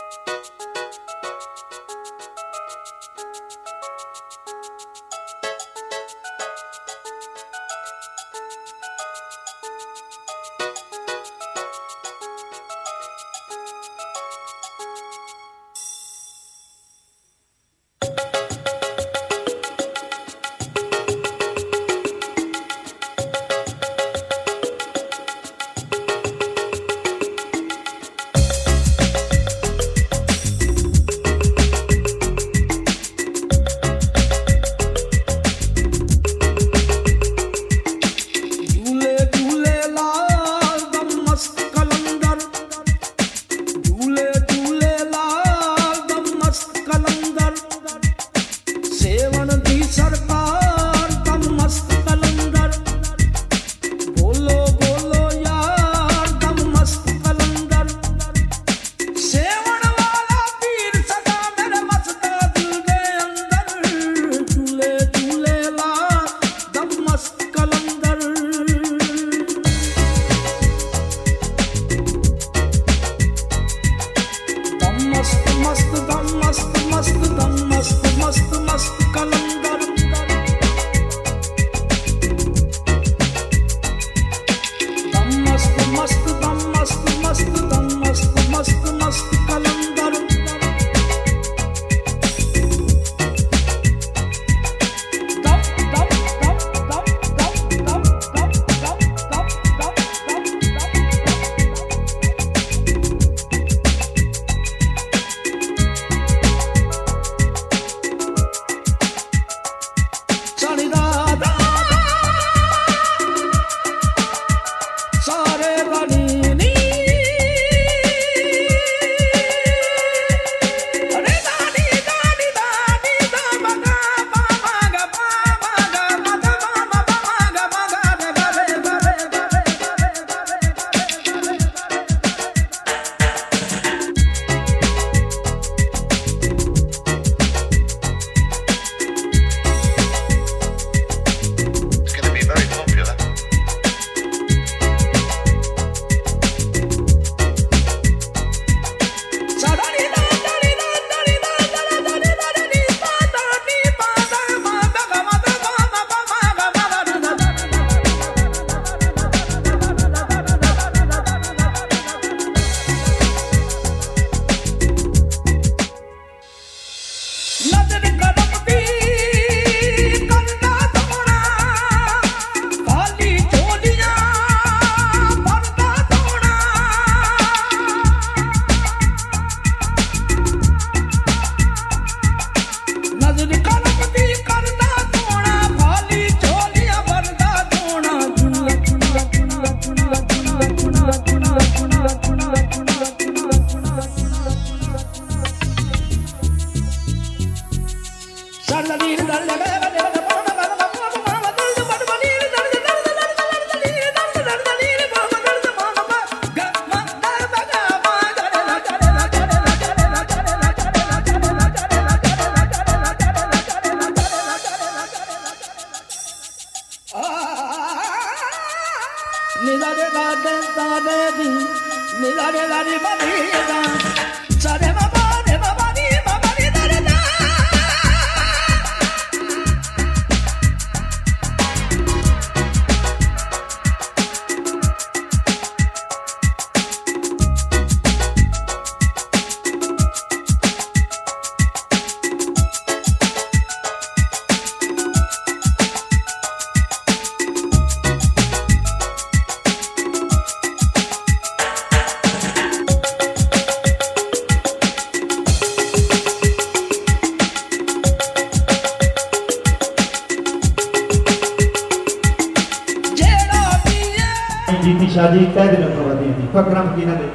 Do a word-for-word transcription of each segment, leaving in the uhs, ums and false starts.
जीती शादी कह दिन करवाती थी फकरम की ना दे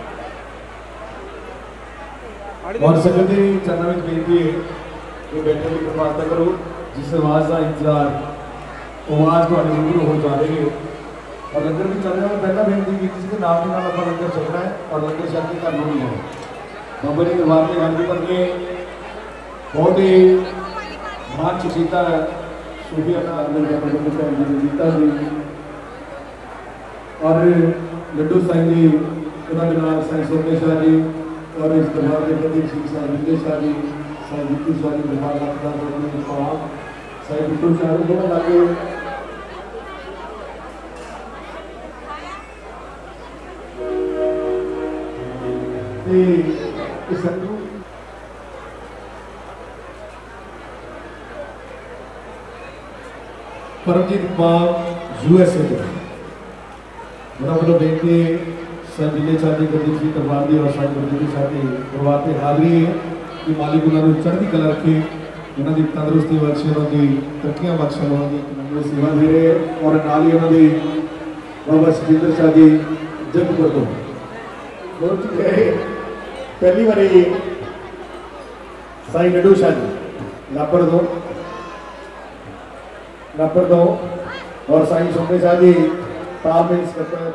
और संगत जी चरणों में बेनती है कि बैठे की प्रार्थना करो जिस आवाज़ का इंतजार आवाज़ को रूबरू हो जा रही है और लंगर भी चलने में पहला बेनती की किसी के नाम के नाम पर लंगर चलना है और लंगर शादी का नहीं है बाबा जी दरबार में गांधी पर के बहुत ही मान चुकीता है सूफिया का अंदर जीता जी और लड्डू साईं जी उन्होंने नाम साईं सोने शाह जी और इस दरबार के प्रति श्री साईं विजय शाह जी साईं बिट्टू शाह जी दरबार लाखदा गोविंद पाक साईं बिट्टू शाह जी थोड़ा लागे ते इस संगू परमजीत पाक यूएसए के मेरा वालों बेनती साईं विजय शाह जी गद्दी जी दरबार दी और साईं गुरजीत शाह जी दरबार ते हाज़री है कि मालिक उन्होंने चढ़ती कला रखे उन्होंने तंदुरुस्ती बख्शे उन्होंने तरक्कियां बख्शे उन्होंने एक सेवा दे रहे और नाल ही उन्होंने बाबा सुखिंदर शाह जी जगपुर तो बोल चुके हैं पहली बारी साईं लड्डू शाह जी लापर दो लापर दो और साईं सोमे शाह जी तालमेल इंस्पेक्टर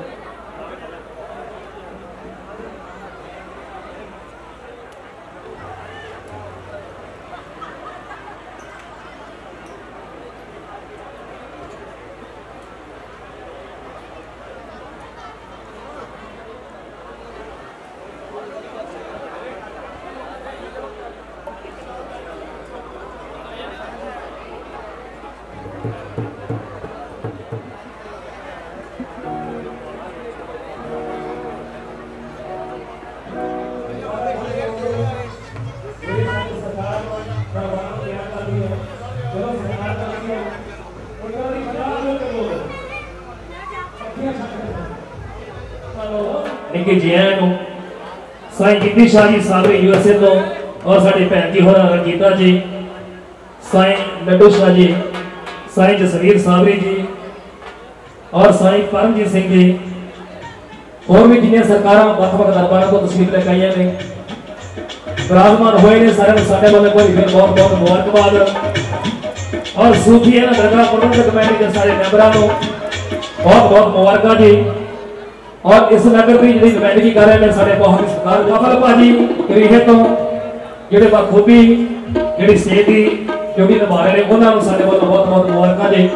निकी जियां साईं गिद्दी शाह जी साबरे यूएसए तो और साड़ी भैन जी होर रंजीता जी साईं लड्डू शाह जी साईं जसवीर साबरी जी और साईं परमजीत सिंह जी और भी जिन्हें सरकारों वक् वक् दरबारों को तस्वीर लेके आई ने विराजमान हुए ने सारे साढ़े वाले को फिर बहुत बहुत मुबारकबाद और सूफी है ना दरगाह प्रबंधक कमेटी के सारे मेंबरों को बहुत बहुत मुबारक जी और इस नगर की जी नुमाइंदगी कर रहे हैं सारे बहुत सरकार कमल भाजी करीहे तो जेडे बखूबी जी स्टेज की ड्यूटी निभा रहे हैं उन्होंने सारे वालों बहुत बहुत मुबारक जी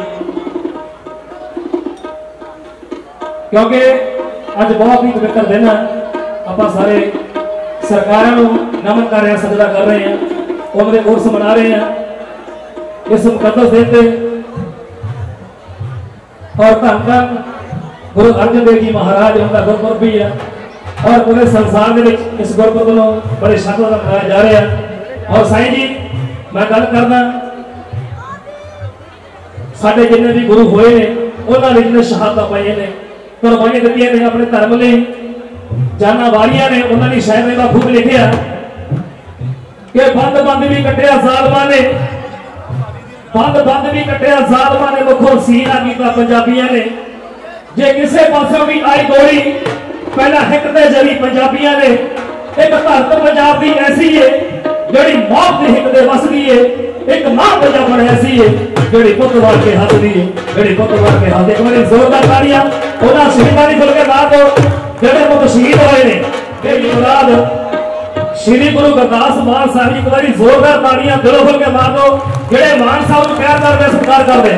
क्योंकि अज बहुत ही पवित्र दिन है आप सारे सरकारों नमन कर रहे हैं सजदा कर रहे हैं उन्होंने उर्स मना रहे हैं इस मुकद्दस दिन पे और धन धन गुरु अर्जन देव जी महाराज उनका गुरपुरब भी है और पूरे संसार में इस गुरपुरब को बड़े शानदार मनाया जा रहा है और साईं जी मैं गल करना साडे जिन्ने भी गुरु होए ने उन्होंने जिन्हें शहादत पाई ने कुर्बानी दी ने अपने धर्म ने जाना वारिया ने उन्होंने शायद में खूब लिखा कि बंद बंद भी कटिया जालमा ने बंद बंद भी कटिया जालमा ने मुखों सीना किया पंजाबियों ने जे किसी पासों भी आई गोली पहला हिकते जली पंजाबियों ने एक धरत पंजाब की ऐसी है जी मौत की हिकते वसदी है एक मां पंजाबन ऐसी है जी पुत वार के हसदी है जी पुत वार के हसदी एक बार जोरदार तालियां उन्होंने शहीदां दी खुल के ला दो जेडे पुत शहीद होए ने तेरी औलाद श्री गुरु गुरदास मान साहब जी एक बार जोरदार तालियां दिलों खुल के ला दो जेडे मान साहब को प्यार करते सत्कार करते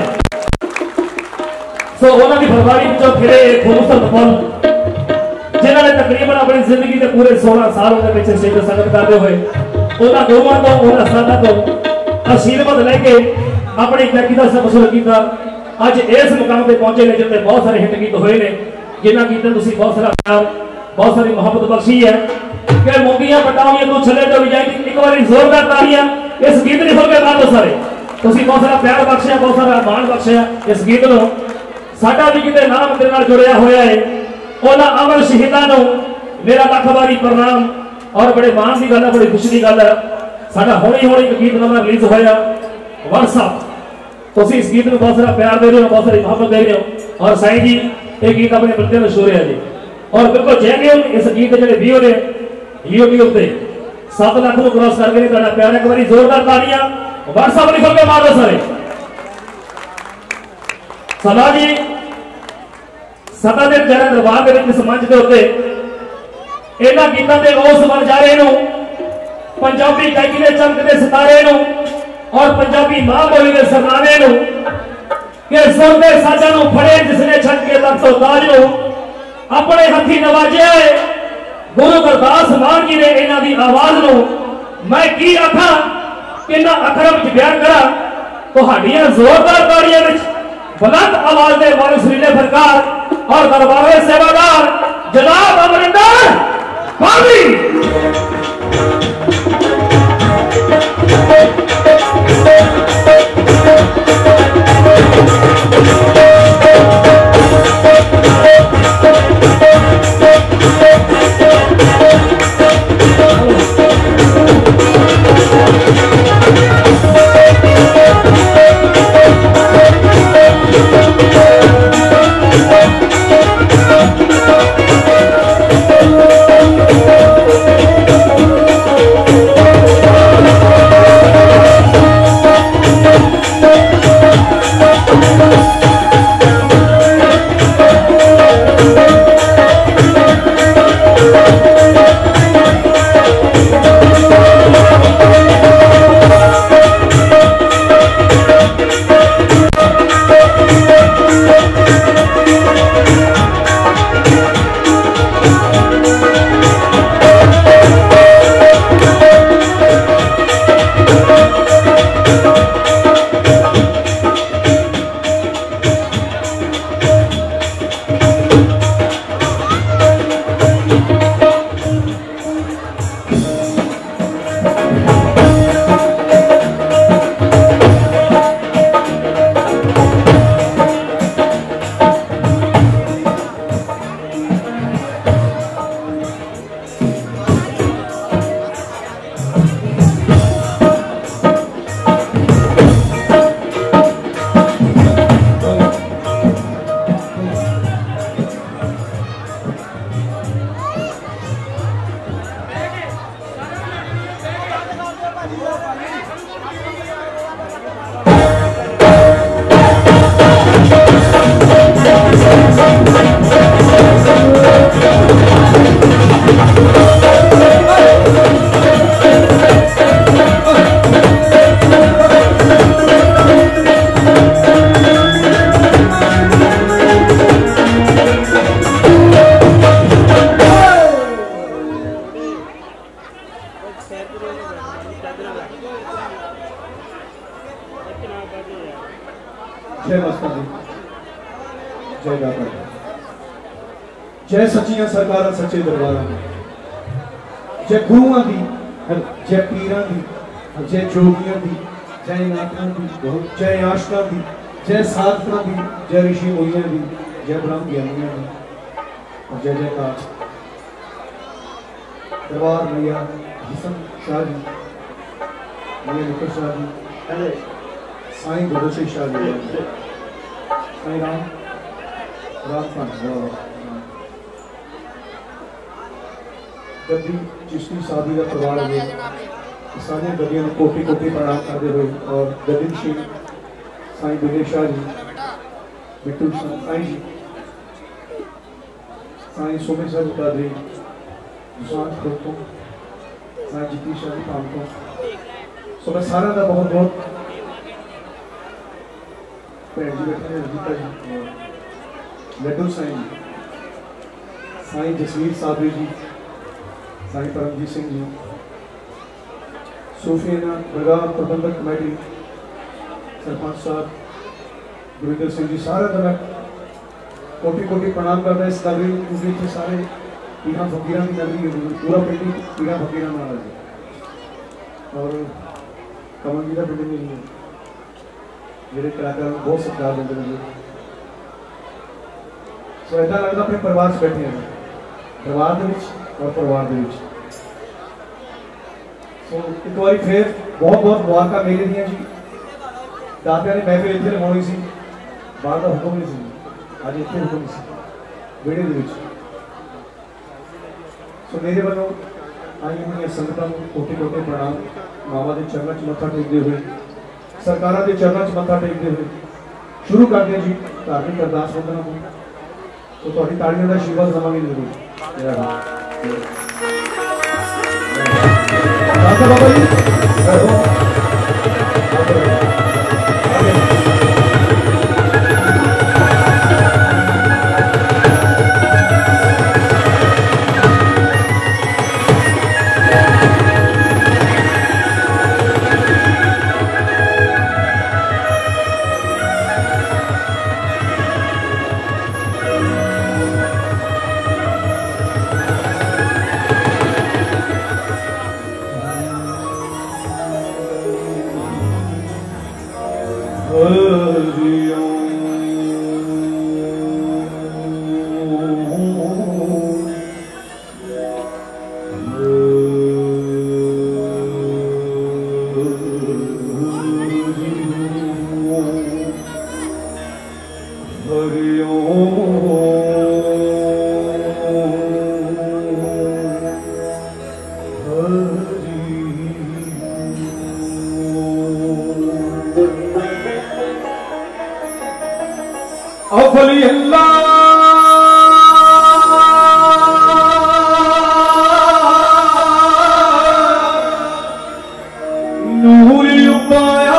सो उन्होंने फरवरी जो फिरे खूबसूरत फल जिन्होंने तकरीबन अपनी जिंदगी के पूरे सोलह साल के स्टेज संगत करते हुए उन्होंने गुरुओं तो उन्होंने साधा तो आशीर्वाद लेके अपनी तरक्की का सब वसूल किया अज इस मुकाम पर पहुंचे ने जिन्हें बहुत सारे हिट गीत हुए हैं जिन्होंने गीतों तुम बहुत सारा प्यार बहुत सारी मोहब्बत बख्शी है कि मुंगियां पटाउनियां तू छले तो भी जाए एक बार जोरदार तालियां इस गीत ने खुल के ला दो सारे तुम बहुत सारा प्यार बख्शिया बहुत सारा मान बख्शिया इस गीत को साडा भी किते नाम तेरे नाल जुड़िया होया है उन्हां अमर शहीदां नूं मेरा लख वारी प्रणाम और बड़े मान की गल है बड़ी खुशी की गल है साडा होनी होनी एक गीत नवां रिलीज होया व्हाट्सएप तुसीं इस गीत में बहुत सारा प्यार दे रहे हो बहुत सारी मोहब्बत दे रहे हो और साईं जी ये गीत अपने बंदे में शोर है जी और बिल्कुल जेन्युइन इस गीत के जो व्यू ने यूट्यूब पे सात लाख को क्रॉस करके तुहाडा प्यार एक बार जोरदार तालियां व्हाट्सएप लिख के मारो सारे सभा जी सदा के जरा दरबार के इस मंच के उत्ते इन्हां गीतों के उस वरजारे नूं पंजाबी गायकी के चमकते सितारे नूं और पंजाबी मां बोली के सरनामे नूं कि सुरते साजां नूं फड़े जिसने छक के तख्तो ताज नूं अपने हथी नवाजिया है गुरु गुरदास मान जी ने इन्हां दी आवाज नूं मैं की आखां किन्ना अखरां विच बयान करा तुहाडीआं जोरदार ताड़ियां विच बुलंद आवाज दे वाले सुरीले फरकार और दरबार दे सेवादार जनाब अमरिंदर पावी जय सचिया सरकार सच्चे दरबार जय गुरुआ की जय पीर की जय जोगिया की जय नाथा की जय आशका की जय साधना की जय ऋषि मुनिया की जय ब्रह्म ज्ञानिया की और जय जयकार दरबार मैया हसन शाह जी मैया निकर शाह जी साईं भगत शाह जी साईं राम राम पान गद्दी चिश्ती सादी का परिवार है सारे गद्दियों को कोटि कोटि प्रणाम करते हुए और गद्दी श्री साईं विजय शाह जी बिट्टू साईं जी साईं सोमेश शाह जी कादरी दुसांत खोतो साईं जीती शाह जी पामको सो मैं सारा का बहुत बहुत भैन जी बैठे हैं रंजीता जी लड्डू साईं जी साईं जसवीर साधवी जी साईं परमजीत सिंह जी सूफियाना दरगाह प्रबंधक कमेटी सरपंच साहब गुरविंदर सिंह जी सारे का मैं कोटि कोटि प्रणाम करता इस नगरी क्योंकि सारे पीरा फकीर की नगरी पूरा पिंड ही पीरा फकीर और कमल जी का पिंड नहीं है मेरे कलाकार बहुत सत्कार देते हैं सो ऐसा लगता अपने परिवार से बैठे हैं परिवार और परिवार सो एक बार फिर बहुत बहुत मुबारक मेले दियाँ जी दातिया ने महफिल इतने लगानी सी बाहर का हुक्म नहीं सी अज इतने हुक्म सी वेड़े दे सो मेरे वालों आई हुई संगतां कोटि कोटि प्रणाम मावा के चरणों च मत्था टेकते हुए सरकारों के चरणों च मत्था टेकते हुए शुरू करते हैं जी धार्मिक अरदास वंदना को तो थोड़ी ताड़ियों का आशीर्वाद लवांगे जरूर बाबा जी अफली अल्लाह नूर पाया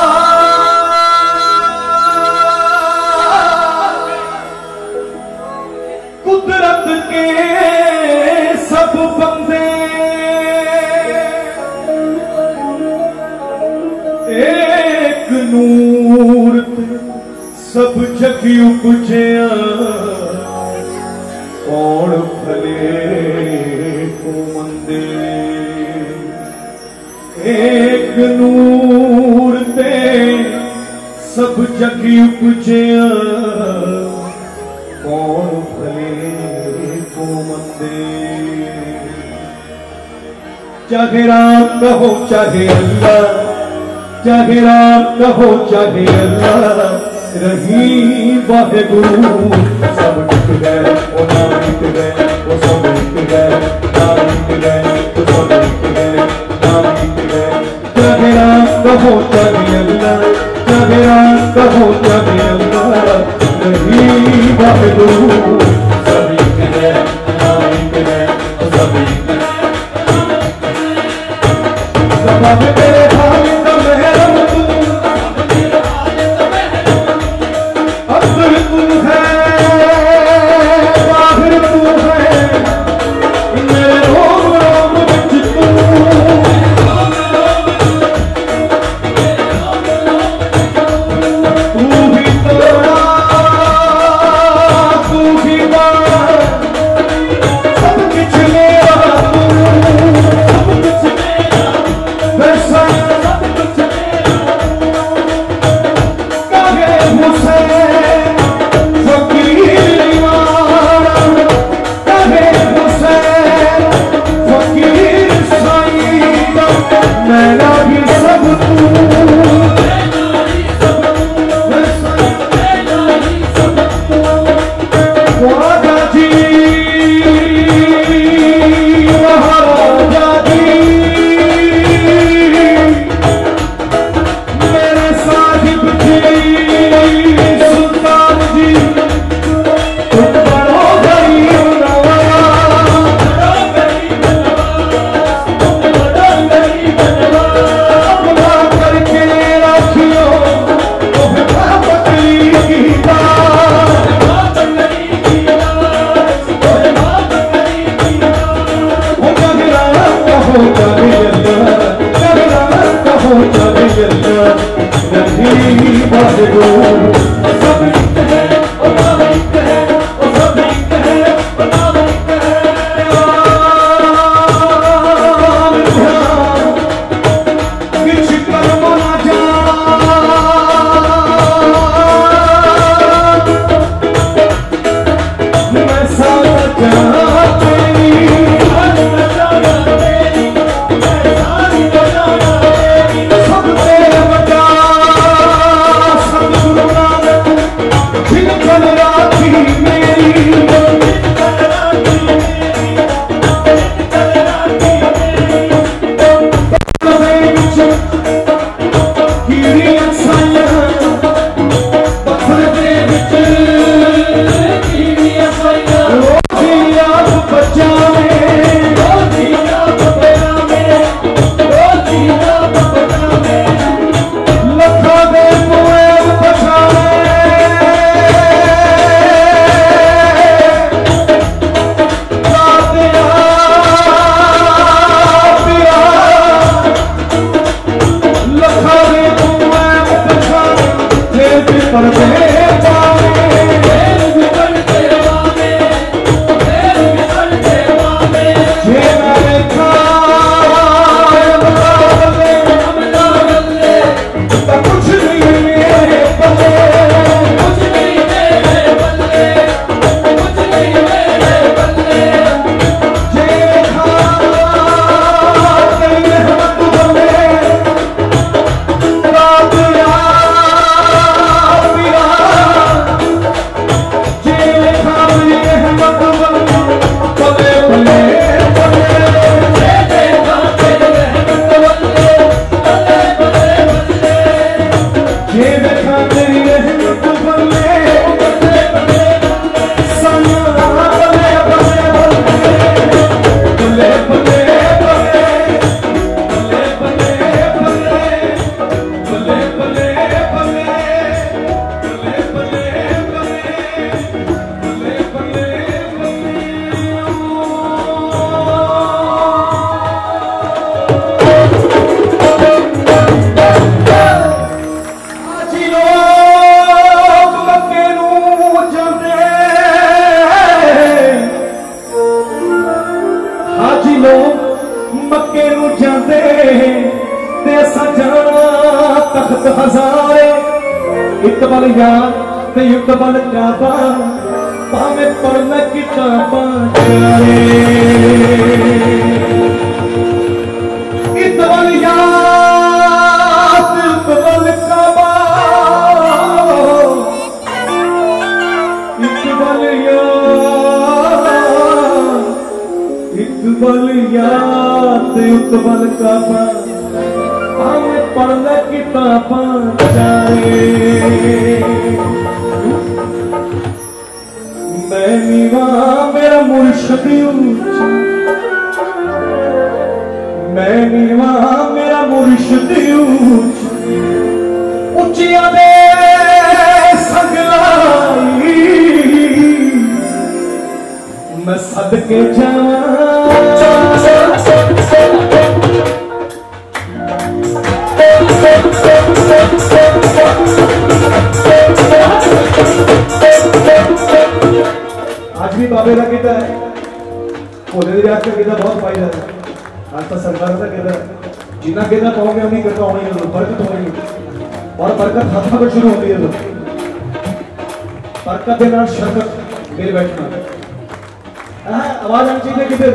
कुदरत के सब बंदे एक नूर सब जगी उपजिया कौन भले को मंदे एक नूर ते सब जगी उपजिया कौन भले को मंदे चाहे राम कहो चाहे अल्लाह चाहे राम कहो चाहे अल्लाह रही वाहे गुरु सब टिक गए वो नाम टिक गए वो सब टिक गए नाम टिक गए वो सब टिक गए नाम टिक गए चाहे राम कहो चाहे अल्लाह चाहे राम कहो चाहे अल्लाह रही वाहे गुरु सब टिक गए नाम टिक गए वो सब टिक गए सब तेरे हाल का महरम तू तू है बाहर तू है हजारे इत बल याद ते युक्त बल काबा भावे पढ़ना किताबा जाए इत बल याद युक्त बल काबा इत बल याद इत बल याद युक्त बल काबा भावे पढ़ना किताबा जाए मैं नीवा मेरा मुर्शद मैं नीवा मेरा मुर्शद उचिया दे संगलाई मैं सदके जावा आज भी बाबे का गीता है भोले की याद का गीता बहुत फायदा है आज तो सरकार का गीता है जितना गीता पाओगे उन्हीं करता होनी है बरकत होगी और बरकत हाथा पर शुरू होती है तो बरकत देना शरकत मेरे बैठना आवाज आनी चाहिए किधर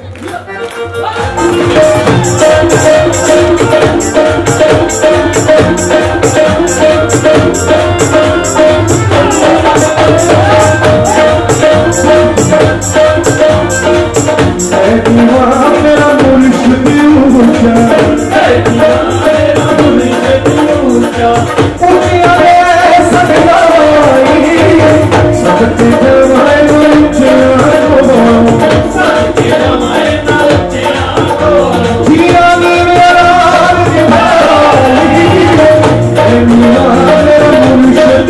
मेरा मुर्शिद ऊंचा मेरा मुर्शिद ऊंचा उचिया रे सगलाई सबके जमाए ऊंचा सबके जमाए ऊंचा जिया नी मेरा भाई मेरा मुर्शिद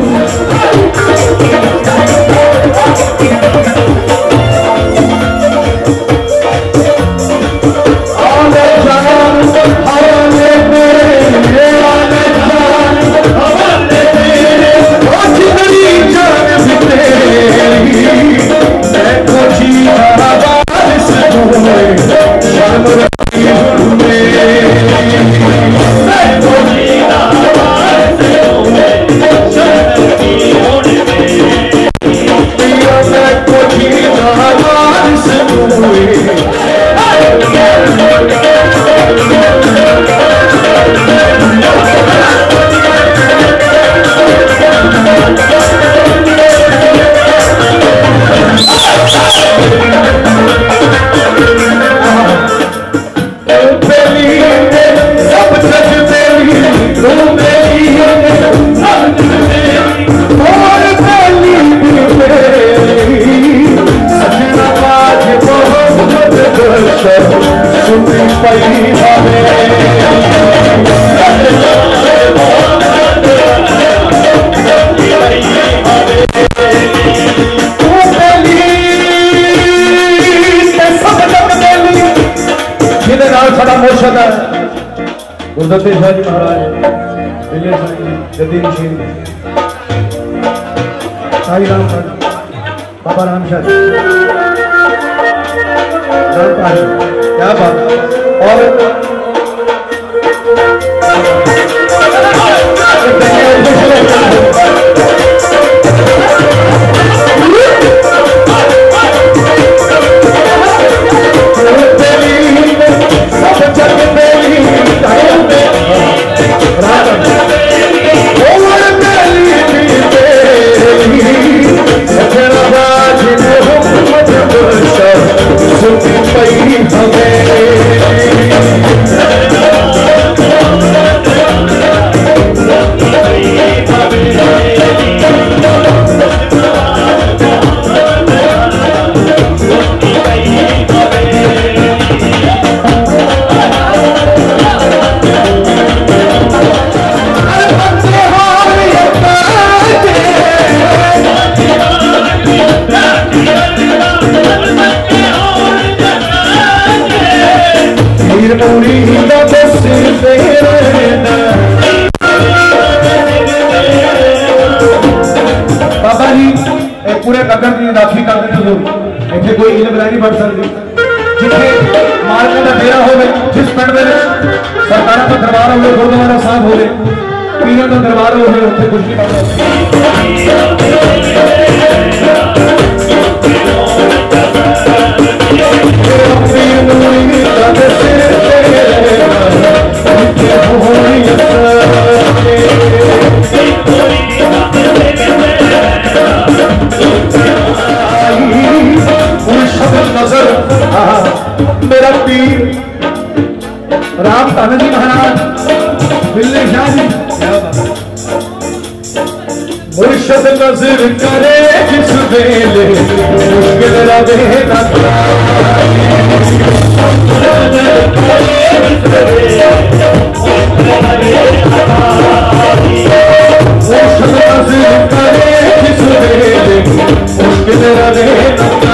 गुरदत्ते शाह जी महाराज दिल्ली जदीद शेर साई राम बाबा राम शाह क्या बात और पूरे नगर की राखी करते थे इतने कोई इलम नहीं बढ़ सकती जिथे मालका का डेरा हो जिस पिंड में सरकार का दरबार हो गुरुद्वारा साहब हो पीरों का दरबार हो गया उत्थे खुशी नजर मेरा पीर राम धन जी महाराज बिल्ले शाह जी मुर्शद नजर करे जिस वेले मुश्किल रवे ना मुर्शद नजर करे जिस वेले मुश्किल रवे ना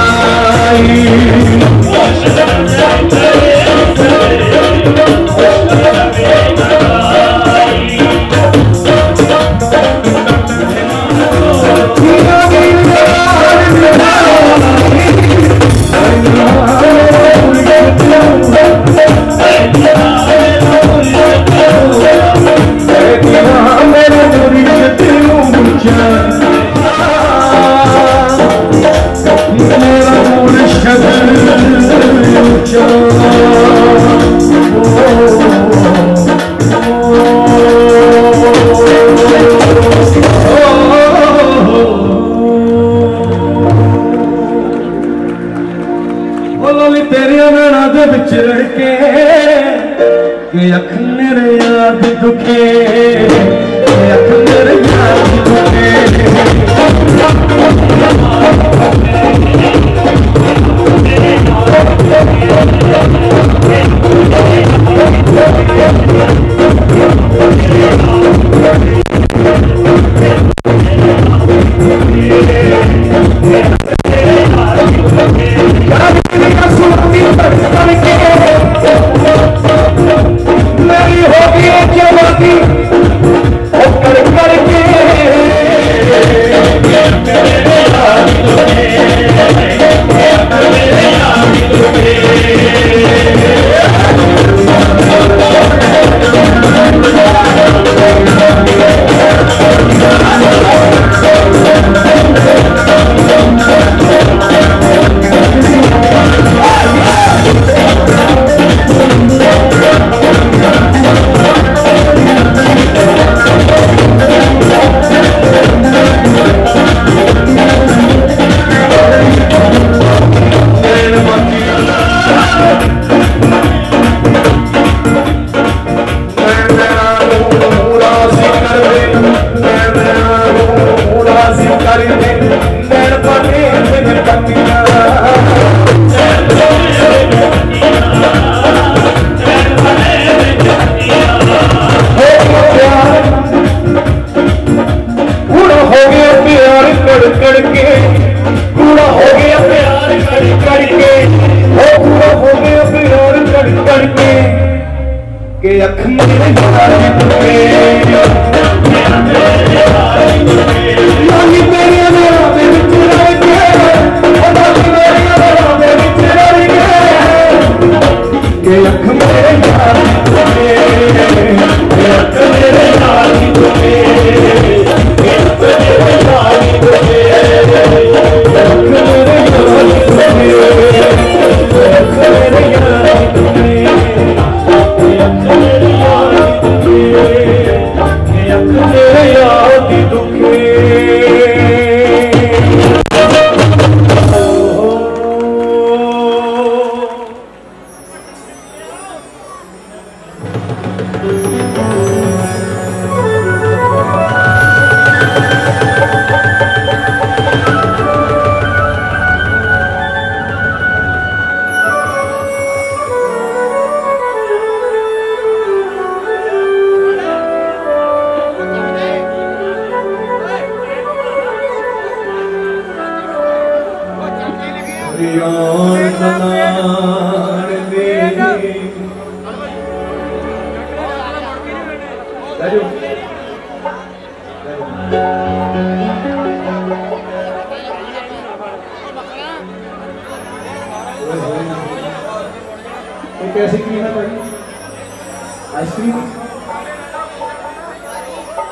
कैसी क्रीम है भाई? आइसक्रीम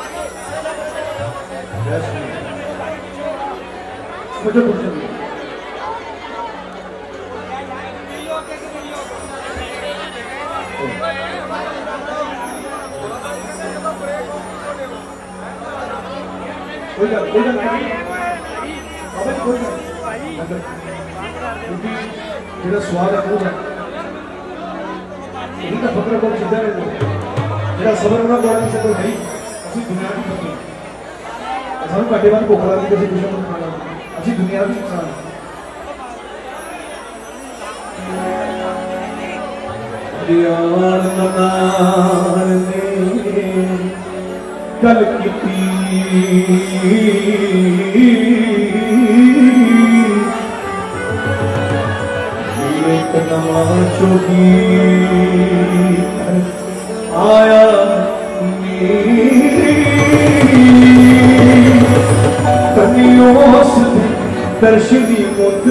मुझे कुछ नहीं कोई गल कोई गल अबे कोई गल क्योंकि मेरा सवाल है वो है इनका फकरा को सीधा है मेरा सबर होना तो किसी को नहीं असली दुनिया की फकरी असल काटे वाली कोखला की किसी दुनिया में खाना असली दुनिया की इंसान दियान मनान ने कल की एक नवा चोगी आया कनियों दर्शनी मुद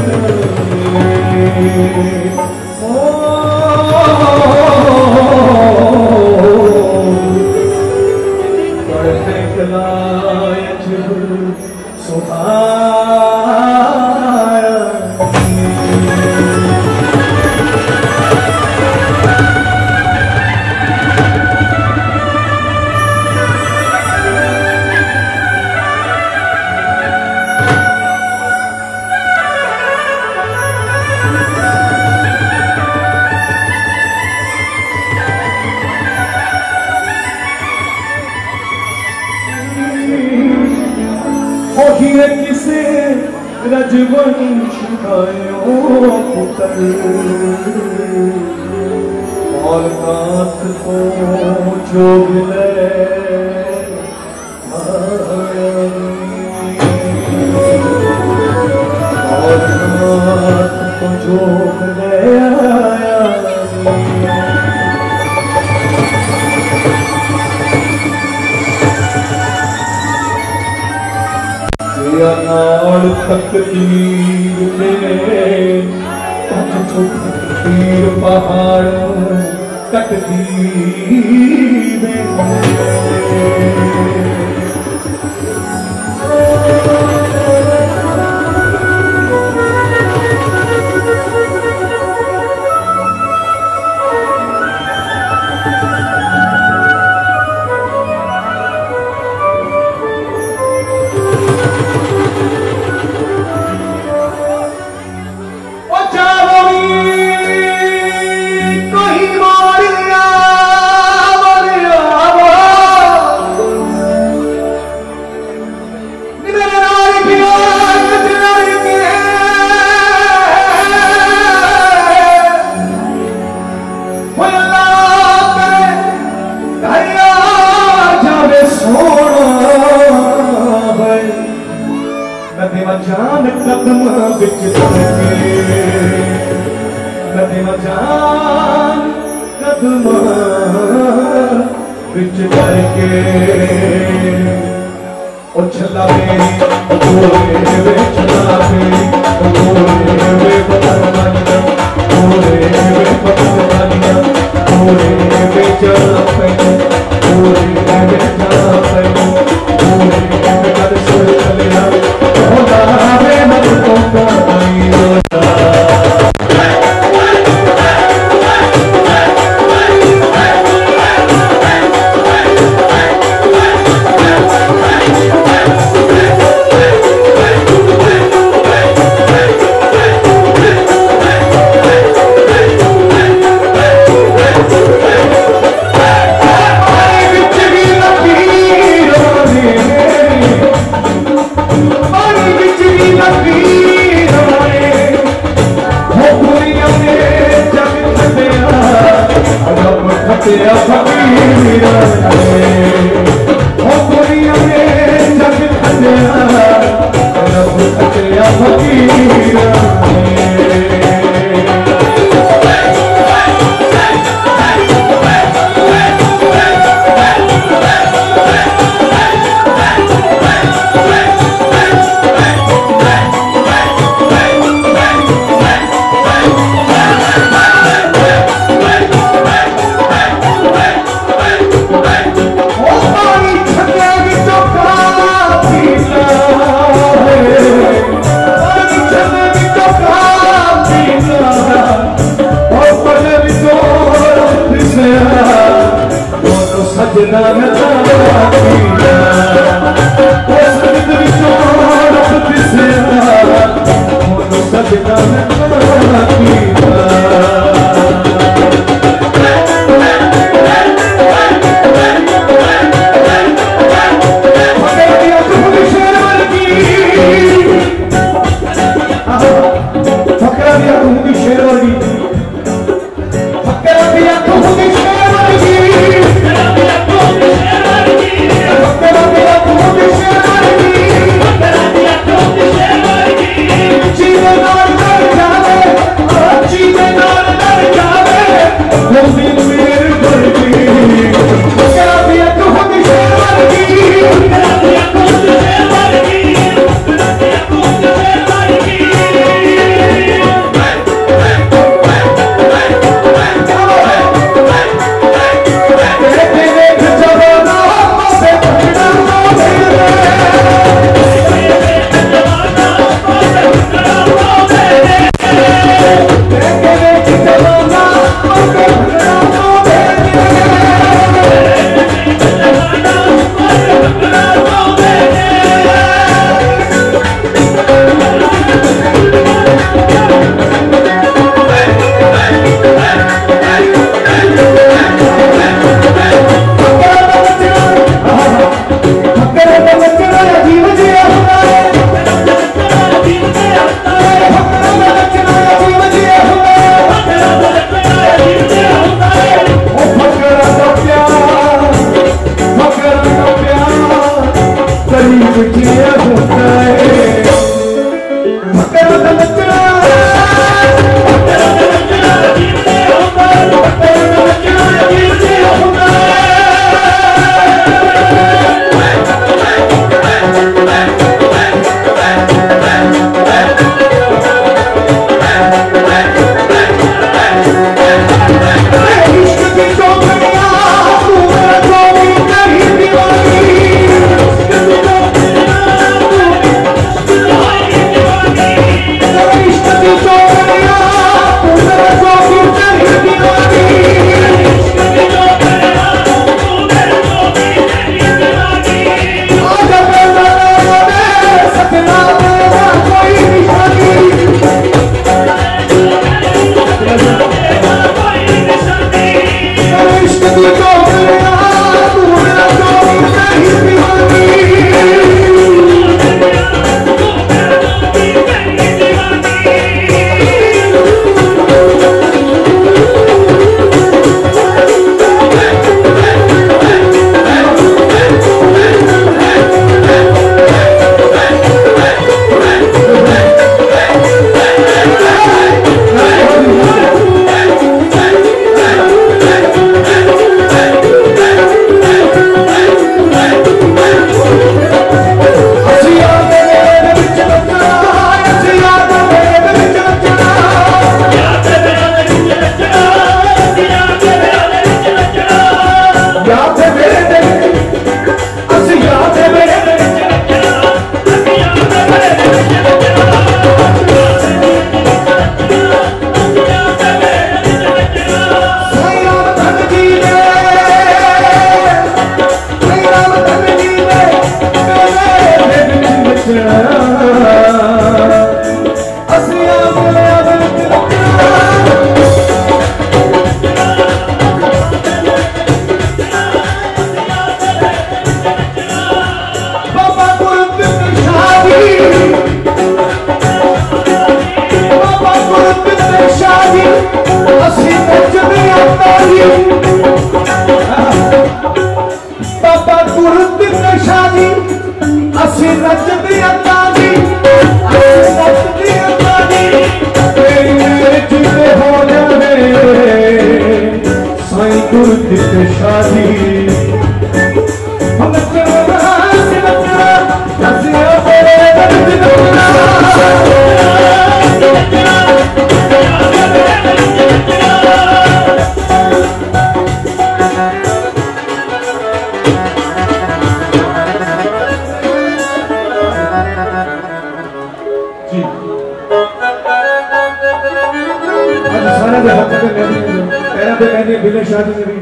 किसे रजवंश पुत्र और नाथ को जोग ले और नाथ को जोग ले आया नाल तकदीर में तकदीर पहाड़ तकदीर जान कदम बिच कदम जान कदम बिच करके ओ छला मेरी गोरे वे छला मेरी गोरे वे पत्थर वालियां गोरे वे पत्थर वालियां गोरे वे चला पे गोरे वे चला पे गोरे वे कर सुर चलिया Right. जी असी नचदे ताली बाबा गुरदित शाह जी असी नचदे ताली असी नचदे ताली तेरे जीते हो जाने साईं गुरदित शाह जी हम नचना से नचना नचिया तेरे दर्द नचना बिले शाह जी ने भी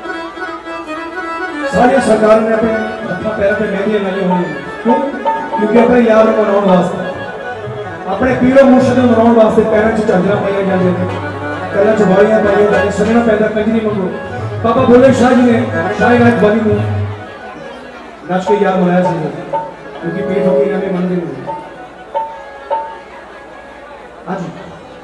सारी सरकार ने अपने हथा पैरों पे मेहंदियां लाई हुई क्यों क्योंकि अपने यार को मनाने वास्ते अपने पीरों मुर्शिद को मनाने वास्ते पैरों च झांजरा पाई जाती है गलों च वालियां पाई जाती सजना पैदा कंजरी मंगो बाबा बुले शाह जी ने शाही रात बनी को नच के याद मनाया क्योंकि पीर फकीर ने भी मंदिर में हाँ जी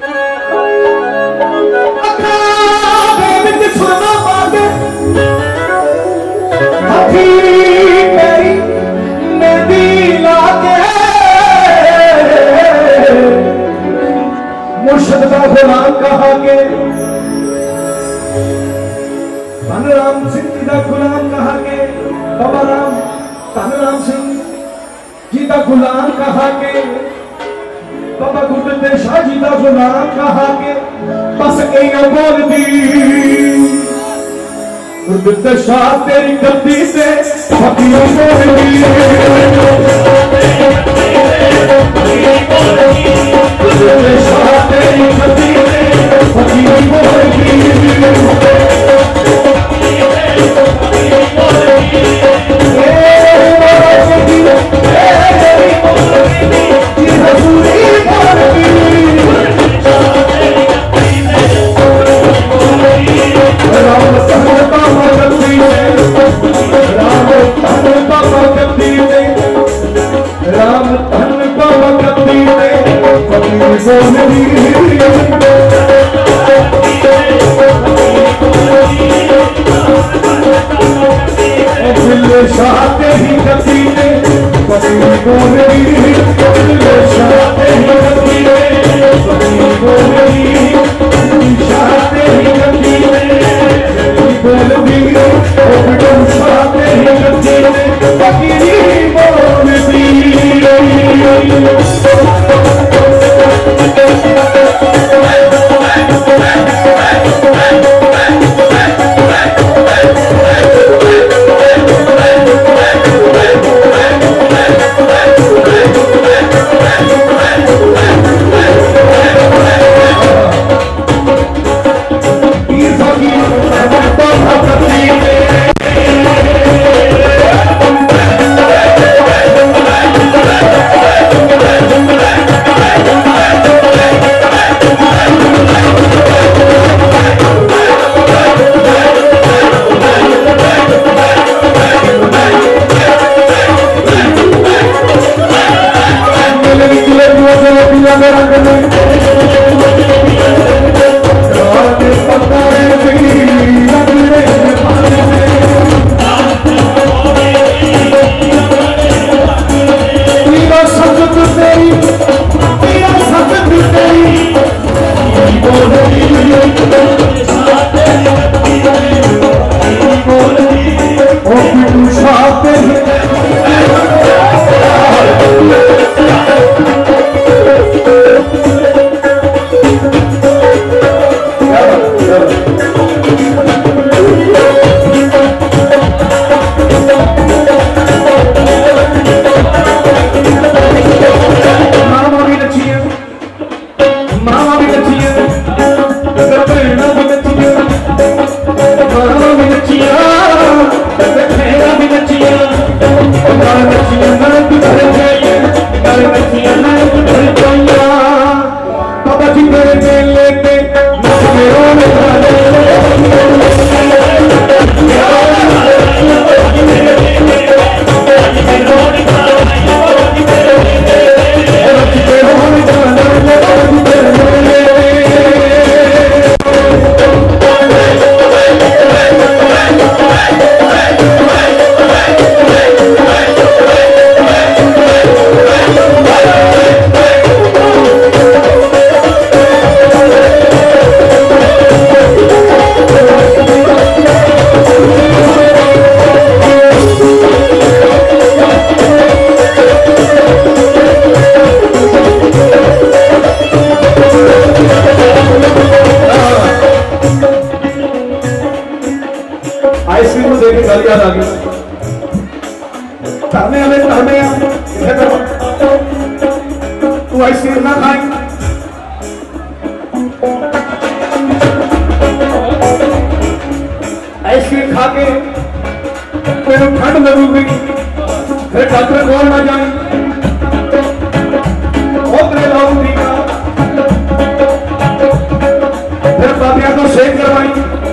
मुर्शद का गुलाम कहा के धन राम सिंह जी का गुलाम कहा के बाबा राम धन राम सिंह जी का गुलाम कहा के बाबा गुरदित शाह जी का गुलाम कहा के बस कई बोल दी गुरदित शाह तेरी गद्दी से फकीरों बोल दी गुरदित शाह तेरी गद्दी से फकीरों बोल दी याद आ गई धरने वाले धरने तू आइसक्रीम ना खाई आइसक्रीम खा के तेरे ठंड लगूगी फिर डॉक्टर को ना जाए तेरे लोग फिर बाबिया को शेक करवाई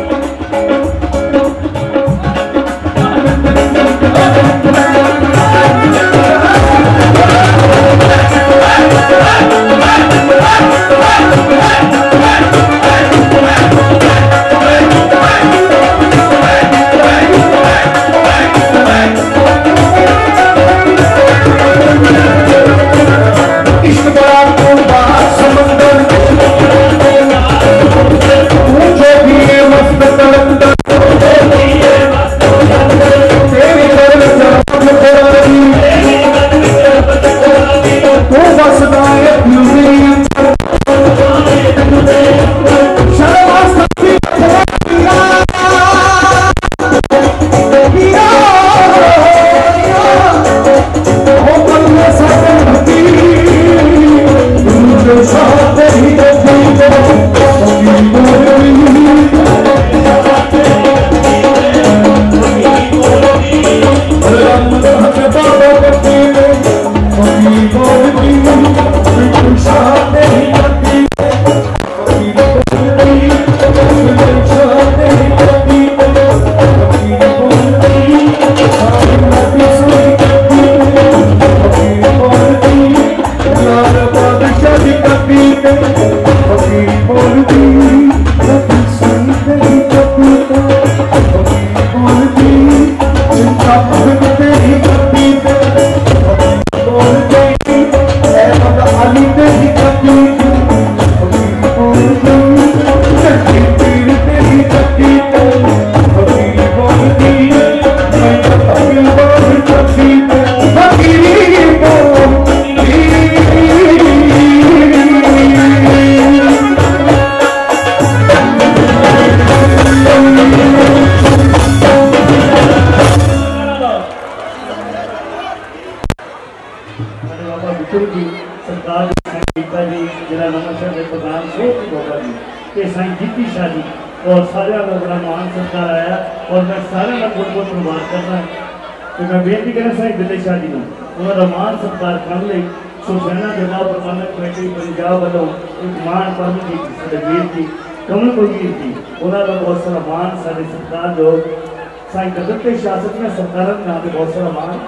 और सारे का बड़ा मान सत्कार आया और मैं सारे का बहुत बहुत धन्यवाद करना तो मैं बेनती करना साईं बिल्ले शाह जी को उन्होंने मान सत्कार करने सुखैना दरबार प्रबंधक कमेटी पंजाब वालों एक मान परम की वीर की कमल कोई थी उन्होंने बहुत सारा मान सारे सत्कार जो साईं गदते शासक ने सरकार के नाम बहुत सारा मान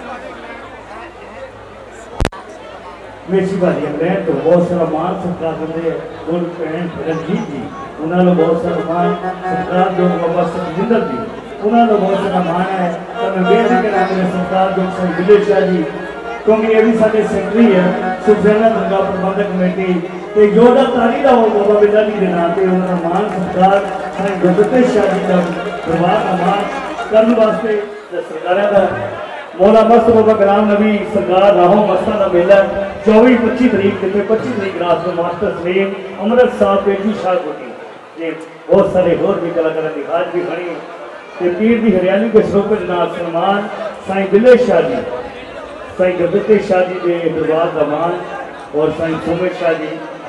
मेरी भाजी इंग्लैंड तो बहुत सारा मान सत्कार करते हैं उन भैन रंजीत जी उन्होंने बहुत सारा मान सरकार जो बाबा सुखजिंदर जी उन्होंने बहुत सारा मान है तो मैं बेनती करना मेरे सरकार जो साईं बिल्ले शाह जी क्योंकि ये भी सारे सेक्रेटरी है सुखैना दरगाह प्रबंधक कमेटी ते जोरदार ताली दा हो बाबा बिल्ला जी के नाम पे उन्होंने मान सरकार साईं गदते शाह जी का परिवार का मान करने वास्ते सरकारों का मौला मस्त बाबा गुलाम नबी सरकार राहों मस्तां का मेला चौबीस पच्ची तरीक के पच्ची तरीक रात को मास्टर सलीम अमृत साहब पेजी शाह कोटी ये बहुत सारे होर भी कलाकार की हाजरी बनी ते पीर की हरियाली के शोक नाल सन्मान साईं बिल्ले शाह जी साईं गदते शाह जी के दरबार का मान और साईं सोमे शाह जी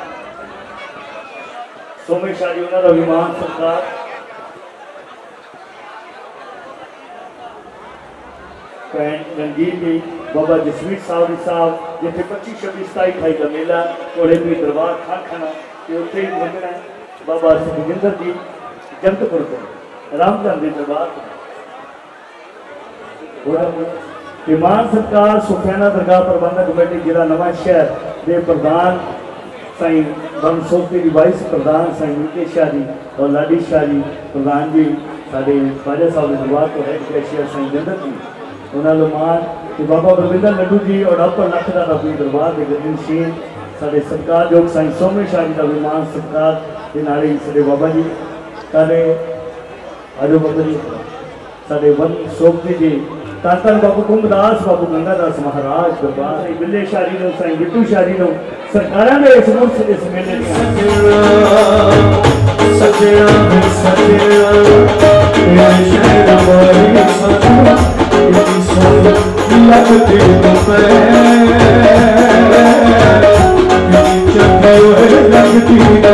सोमे शाह जी उन्होंने भी मान सरकार रंजीत जी बाबा जसवीर साहब साहब जिथे पच्चीस छब्बीस सताई अठाई का मेला घोड़े भी दरबार खान खाना उत्थे ही मंगना बाबा सुखजिंदर जी जंतपुर को रामचंद जी दरबार मान सरकार सुखैना दरगाह प्रबंधक कमेटी जिला नवा शहर के प्रधान साईं बम सोपी की वाइस प्रधान साईं नीते शाह जी और लाडी शाह जी प्रधान जी साढ़े ख्वाजा साहब के दरबार को हेड कैशियर साईं जिंदर जी उन्होंने मान कि बाबा बलविंदर लड्डू जी और अपर लख का अपनी दरबार के गरीन शीन साढ़े सरकार जो साईं सोमे शाह जी का भी मान सरकार के नाले साढ़े बाबा जी साढ़े आजो बाबा जी साढ़े वन सोपती जी तातन बाबू कुंभदास बाबू गंगादास महाराज दरबार साईं बिल्ले शाह जी ने साईं बिट्टू शाह जी ने सरकारों ने इस मुल्क इस मेले सजना में सजना मेरे शहर वाली सजना इतनी सोनी लगती तो इतनी चंगी हुए लगती तो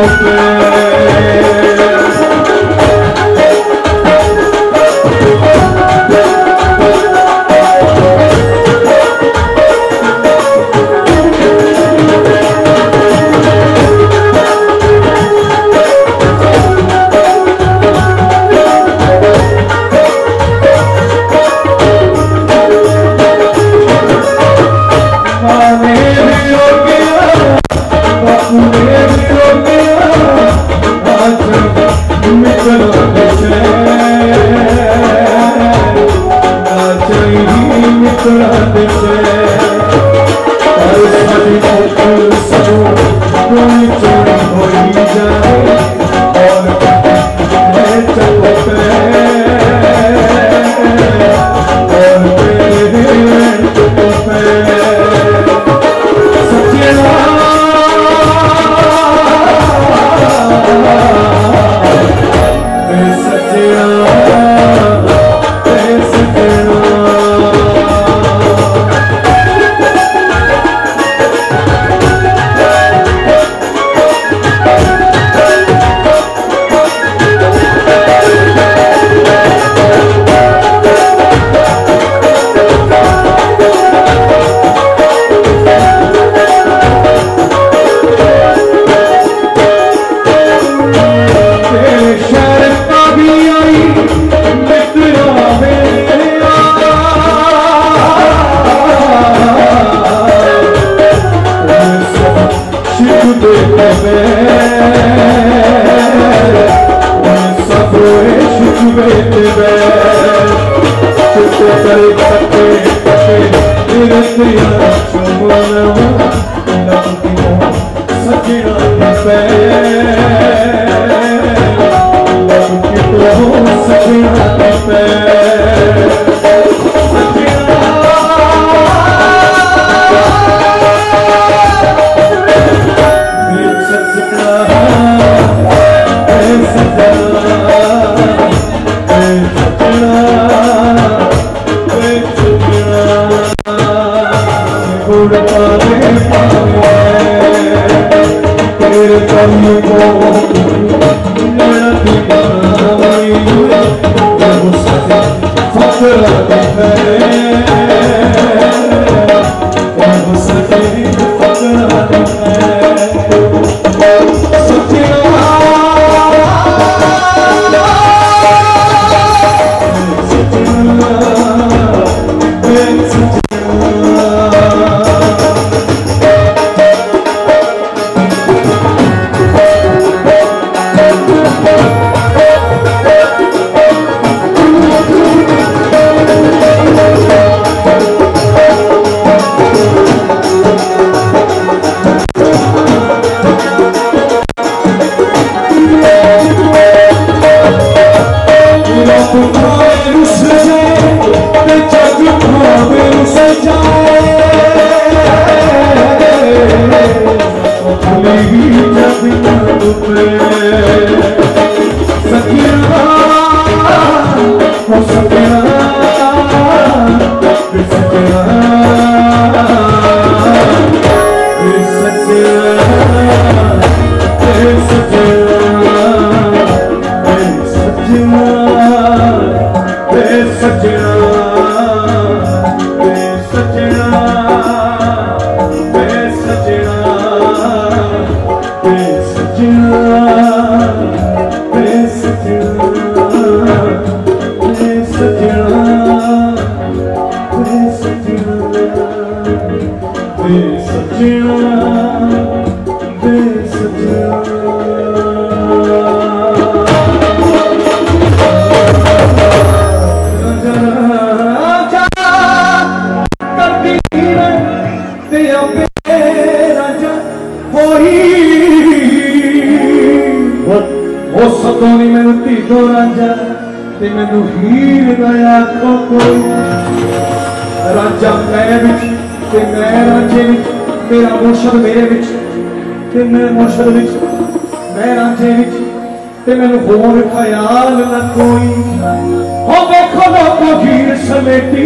ते मैनू होर ख्याल न कोई हो देखो लोगो हीर समेटी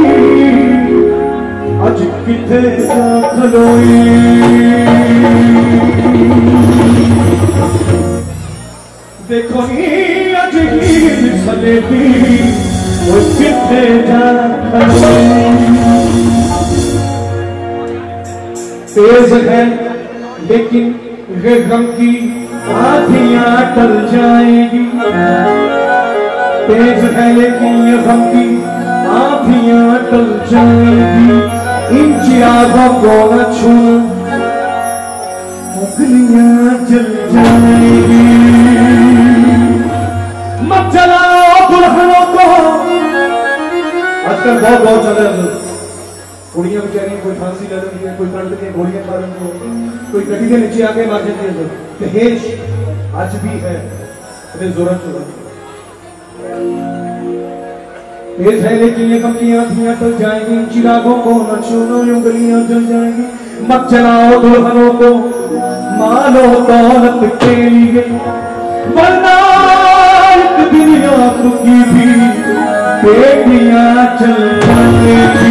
अज किथे जा खलोई देखो नी अज हीर समेटी वो किथे जा खलोई तेज है लेकिन गम की आधियां टल जाएगी तेज है लेकिन ये गम की आधियां टल जाएगी इन चिरागों को न छूना उंगलियां जल जाएगी मत जलाओ दुल्हनों को आजकल बहुत बहुत चल रहा है कुड़ियां बेचारियां कोई फांसी ले लेती है कोई कंड के गोलियां खा लेती है कोई गड्डी के नीचे आके मार जाती है दहेज आज भी है अरे जोरा चोरा तेज है लेकिन ये कमलियां आधियां टल जाएंगी चिरागों को न छूनो उंगलियां जल जाएंगी मत जलाओ दुल्हनों को मानो दौलत के लिए वरना एक दिन आपकी भी बेटियां चल जाएंगी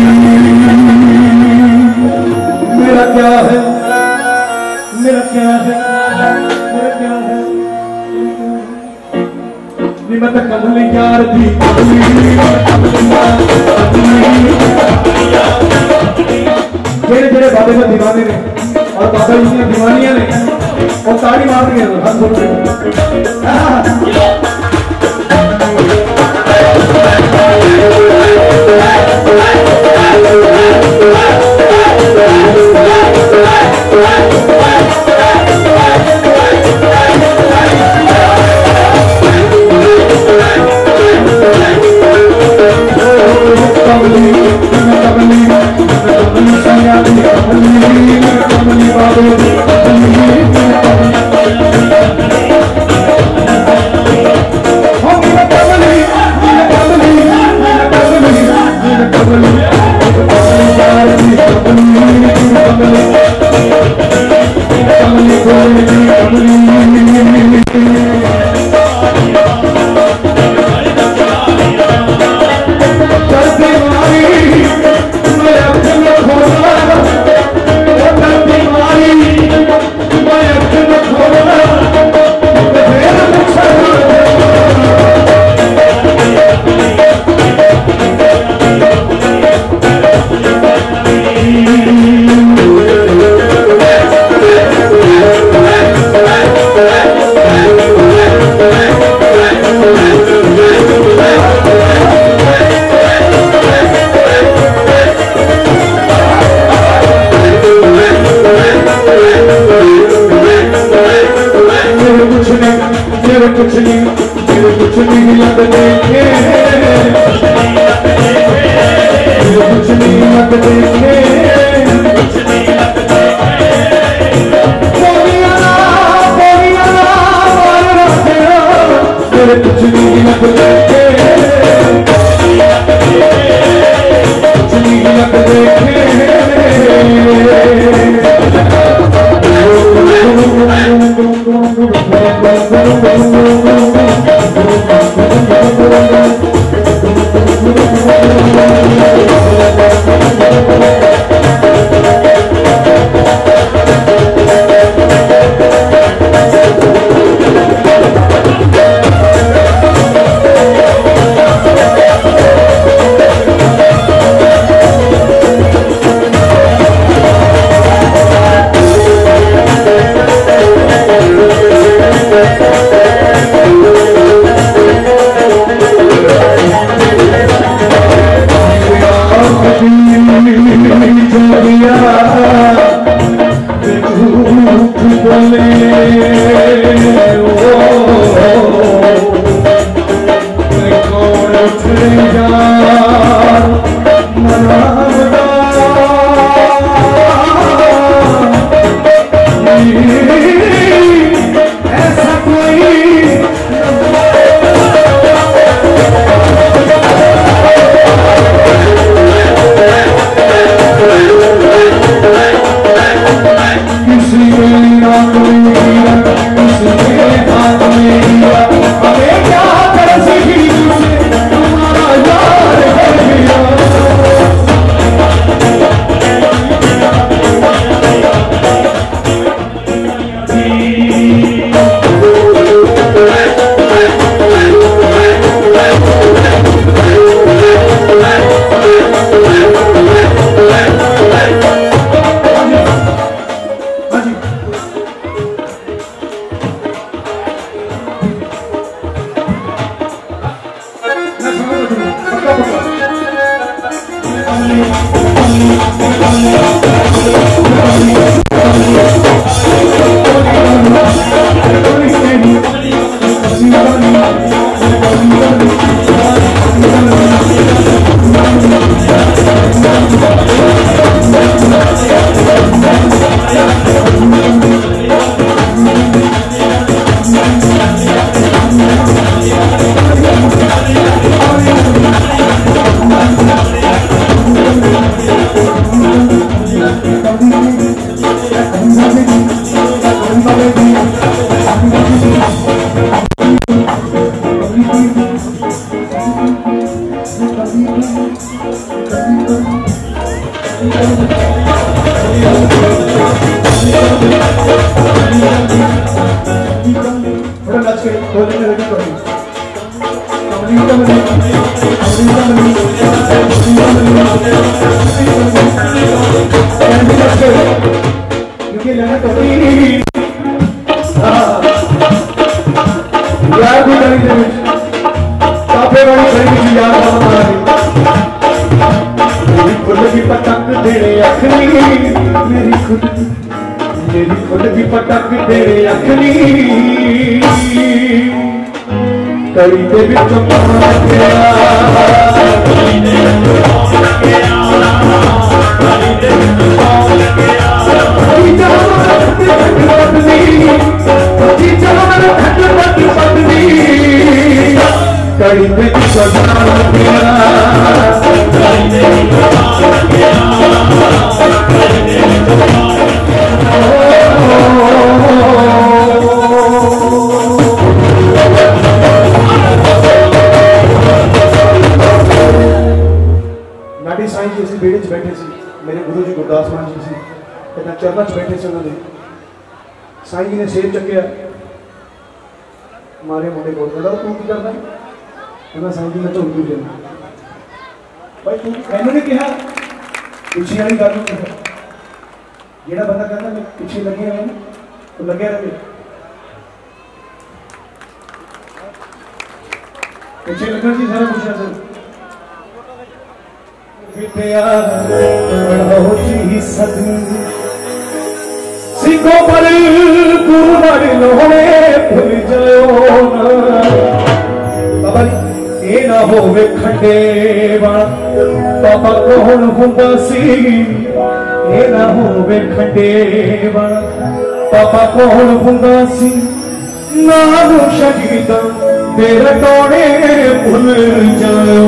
मेरा क्या है मेरा क्या है मेरा क्या है निमत कमल यार दी जेड़े जेड़े बाबे का दीवाने ने और बाबा जी की दीवानियां ने और ताड़ी मार रही है हाथ जोड़ साईं जी ने सेब चक्या मारे मुंडे को तू की करना कहना साईं जी ने तो उर्दू देना भाई तू मैंने नहीं कहा पिछे वाली गल जो बंदा कहता मैं पिछे लगे रहे तो लगे रहे पिछे लगना जी सारा कुछ सिखों पर गुरुवर लोने भूल जाओ बाबा ये ना होवे खंडे बाबा कौन हुंदा सी ये ना होवे खंडे बाबा कौन हुंदा सी नाम शहीद तेरे टोने भूल जाओ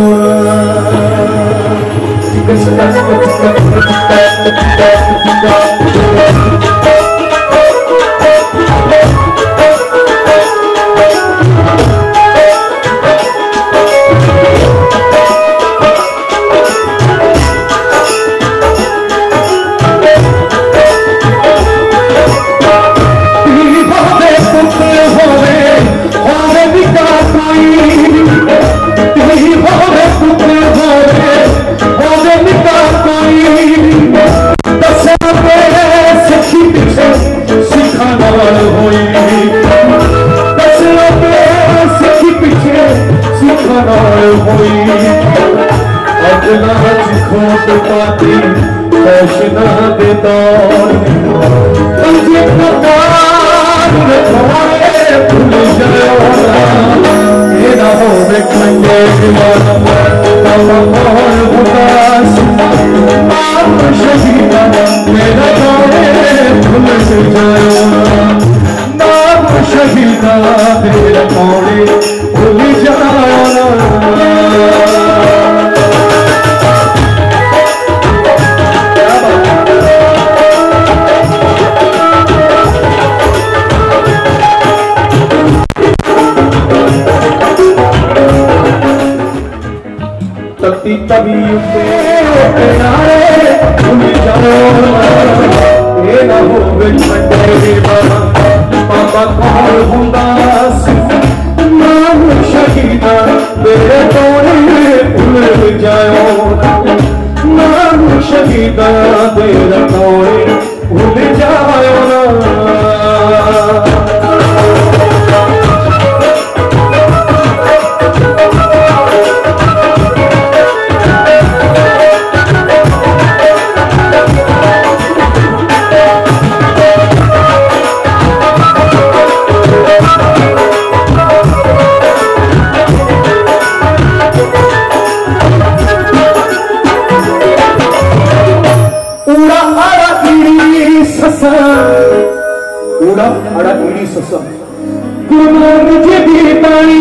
अड़ा ईड़ी ससम गुरु जी दी बाणी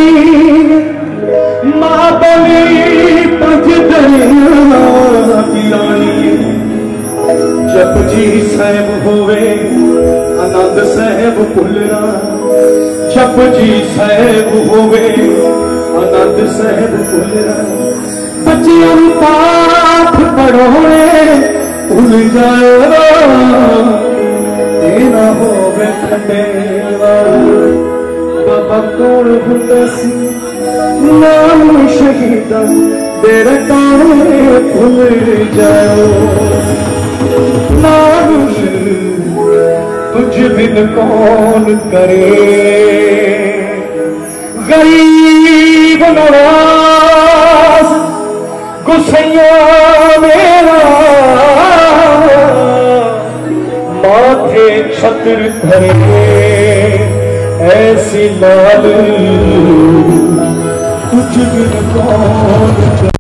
मां बोली पंज दरिया दी रानी जप जी साहिब होवे आनंद साहिब पुलरा जप जी साहिब होवे आनंद साहिब पुलरा बच्चियों पाठ पढ़ोने भूल जाओ तेरा होवे खंडेवा बाबा कौन हुंदा सी नाम शहीदा तेरे तारे भूल जाओ नाम तुझ बिन कौन करे गरीब नवाज गुसैया मेरा माथे छत्र धरे ऐसी लाल तुझ बिन कौन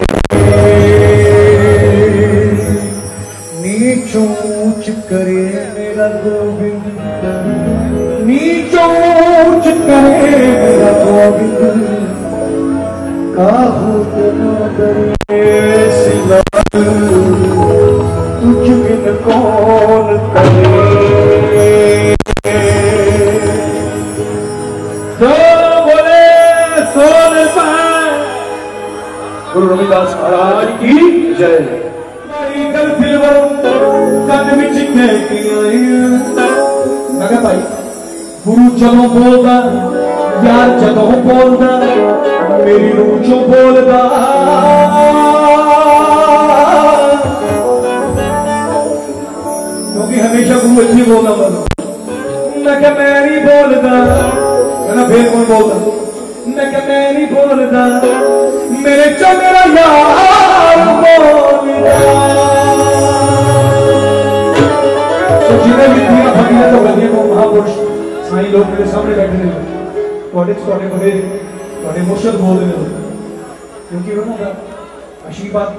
नीचो ऊंच करे मेरा गोविंद नीचो ऊंच करे मेरा गोविंद काहू न करे सिला तुझ बिन कौन करे जो बोले सोन पाए गुरु रविदास महाराज की जय गल फिल्म कद विच कह के आई मैं कहा भाई गुरु जदों बोलदा यार जदों बोलदा मेरी रूह चों बोलदा क्योंकि हमेशा गुरु इतनी बोलदा मैं क्या मैं नहीं बोलदा कहना फिर कौन बोलदा मैं क्या मैं नहीं बोलदा मेरे चो मेरा यार बोलदा तो जिन्हें भी दुनिया फटिया तो गलियां को महापुरुष साईं लोग मेरे सामने बैठे ने थोड़े थोड़े बड़े थोड़े मुर्शद बोल रहे हो क्योंकि उन्होंने आशीर्वाद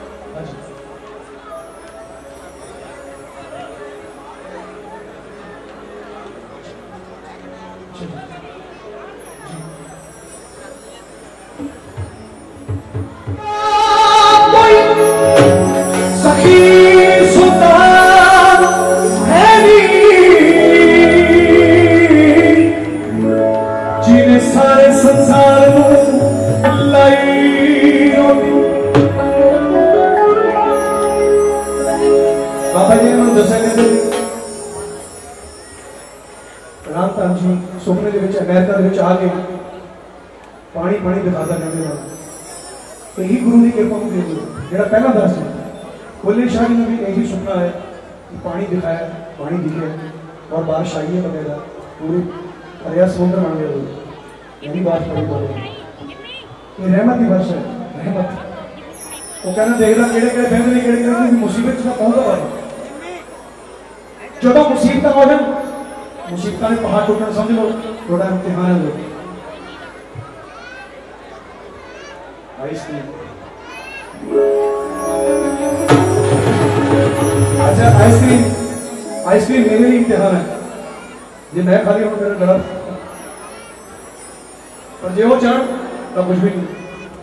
सुपने के अमेरिका आके पानी पानी दिखाता कहते यही गुरु की कृपा जो पहला दस है खोले शाह जी ने भी यही सुपना है कि पानी दिखाया पानी दिखे और बारिश आई है वगैरह पूरी दरिया समुद्र बन गया यही बात पड़ी बोले ये रहमत की वर्ष है रहमत वो कहना देखना केड़े केड़े बहन नहीं केड़े केड़े मुसीबत का पहुंचा पाए जो मुसीबत हो जाए मुसीबत ने पहाड़ टूटना समझ लो थोड़ा इम्तिहान है लोग आइसक्रीम अच्छा आइसक्रीम आइसक्रीम मेरे लिए इम्तिहान है ये मैं खा रही हूँ मेरा गला पर जो चढ़ तब कुछ भी नहीं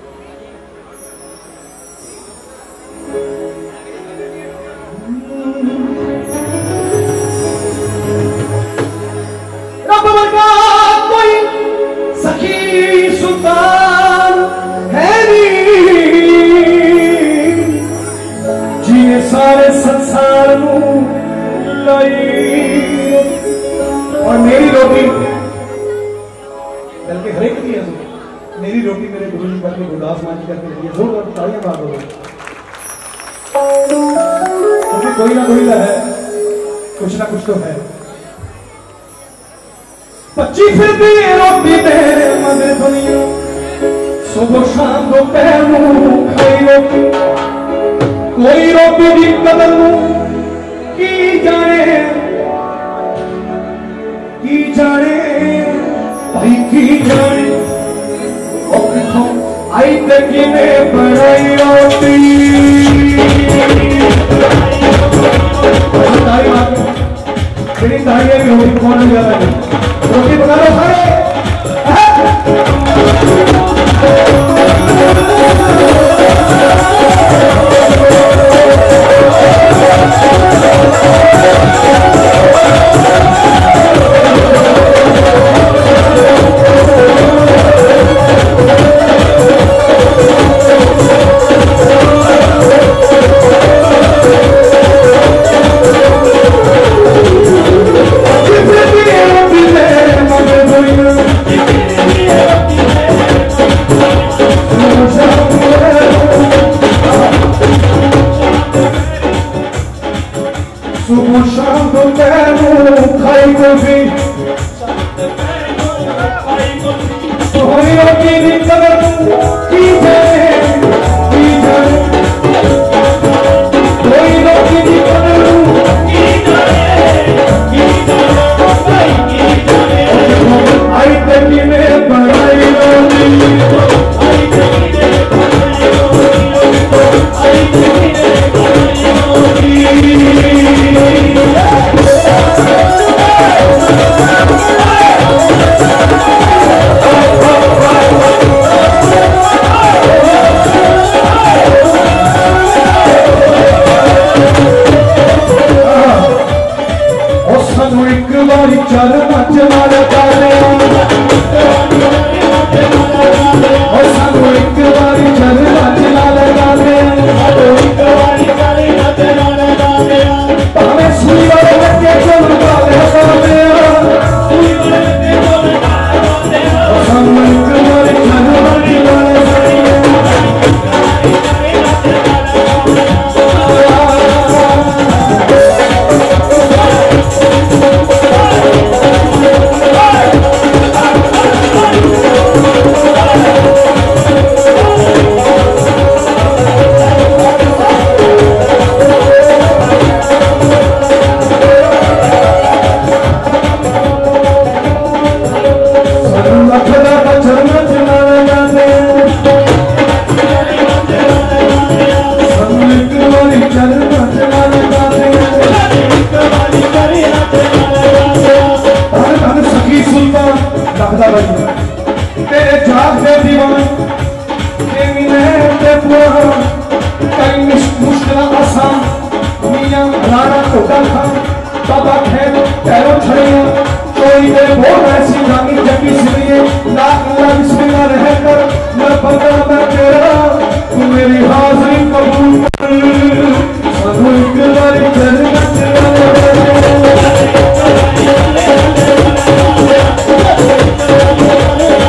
सारे संसार और मेरी रोटी बल्कि हरेक की है मेरी रोटी मेरे गुरु जी पर गुरदास मान जी करके दिए जोरदार तालियां मार दो क्योंकि कोई ना कोई तो है कुछ ना कुछ तो है पच्ची फिर भी रोटी मेरे मदर दुनिया सुबह शाम दोपहर खाई रोटी कोई रोटी की कदर की जाने की जाने भाई की जाने आई तक ने बनाई रोटी तेरी ताई है कि रोटी पकाने जा रहा है रोटी पका लो सारे Thank you.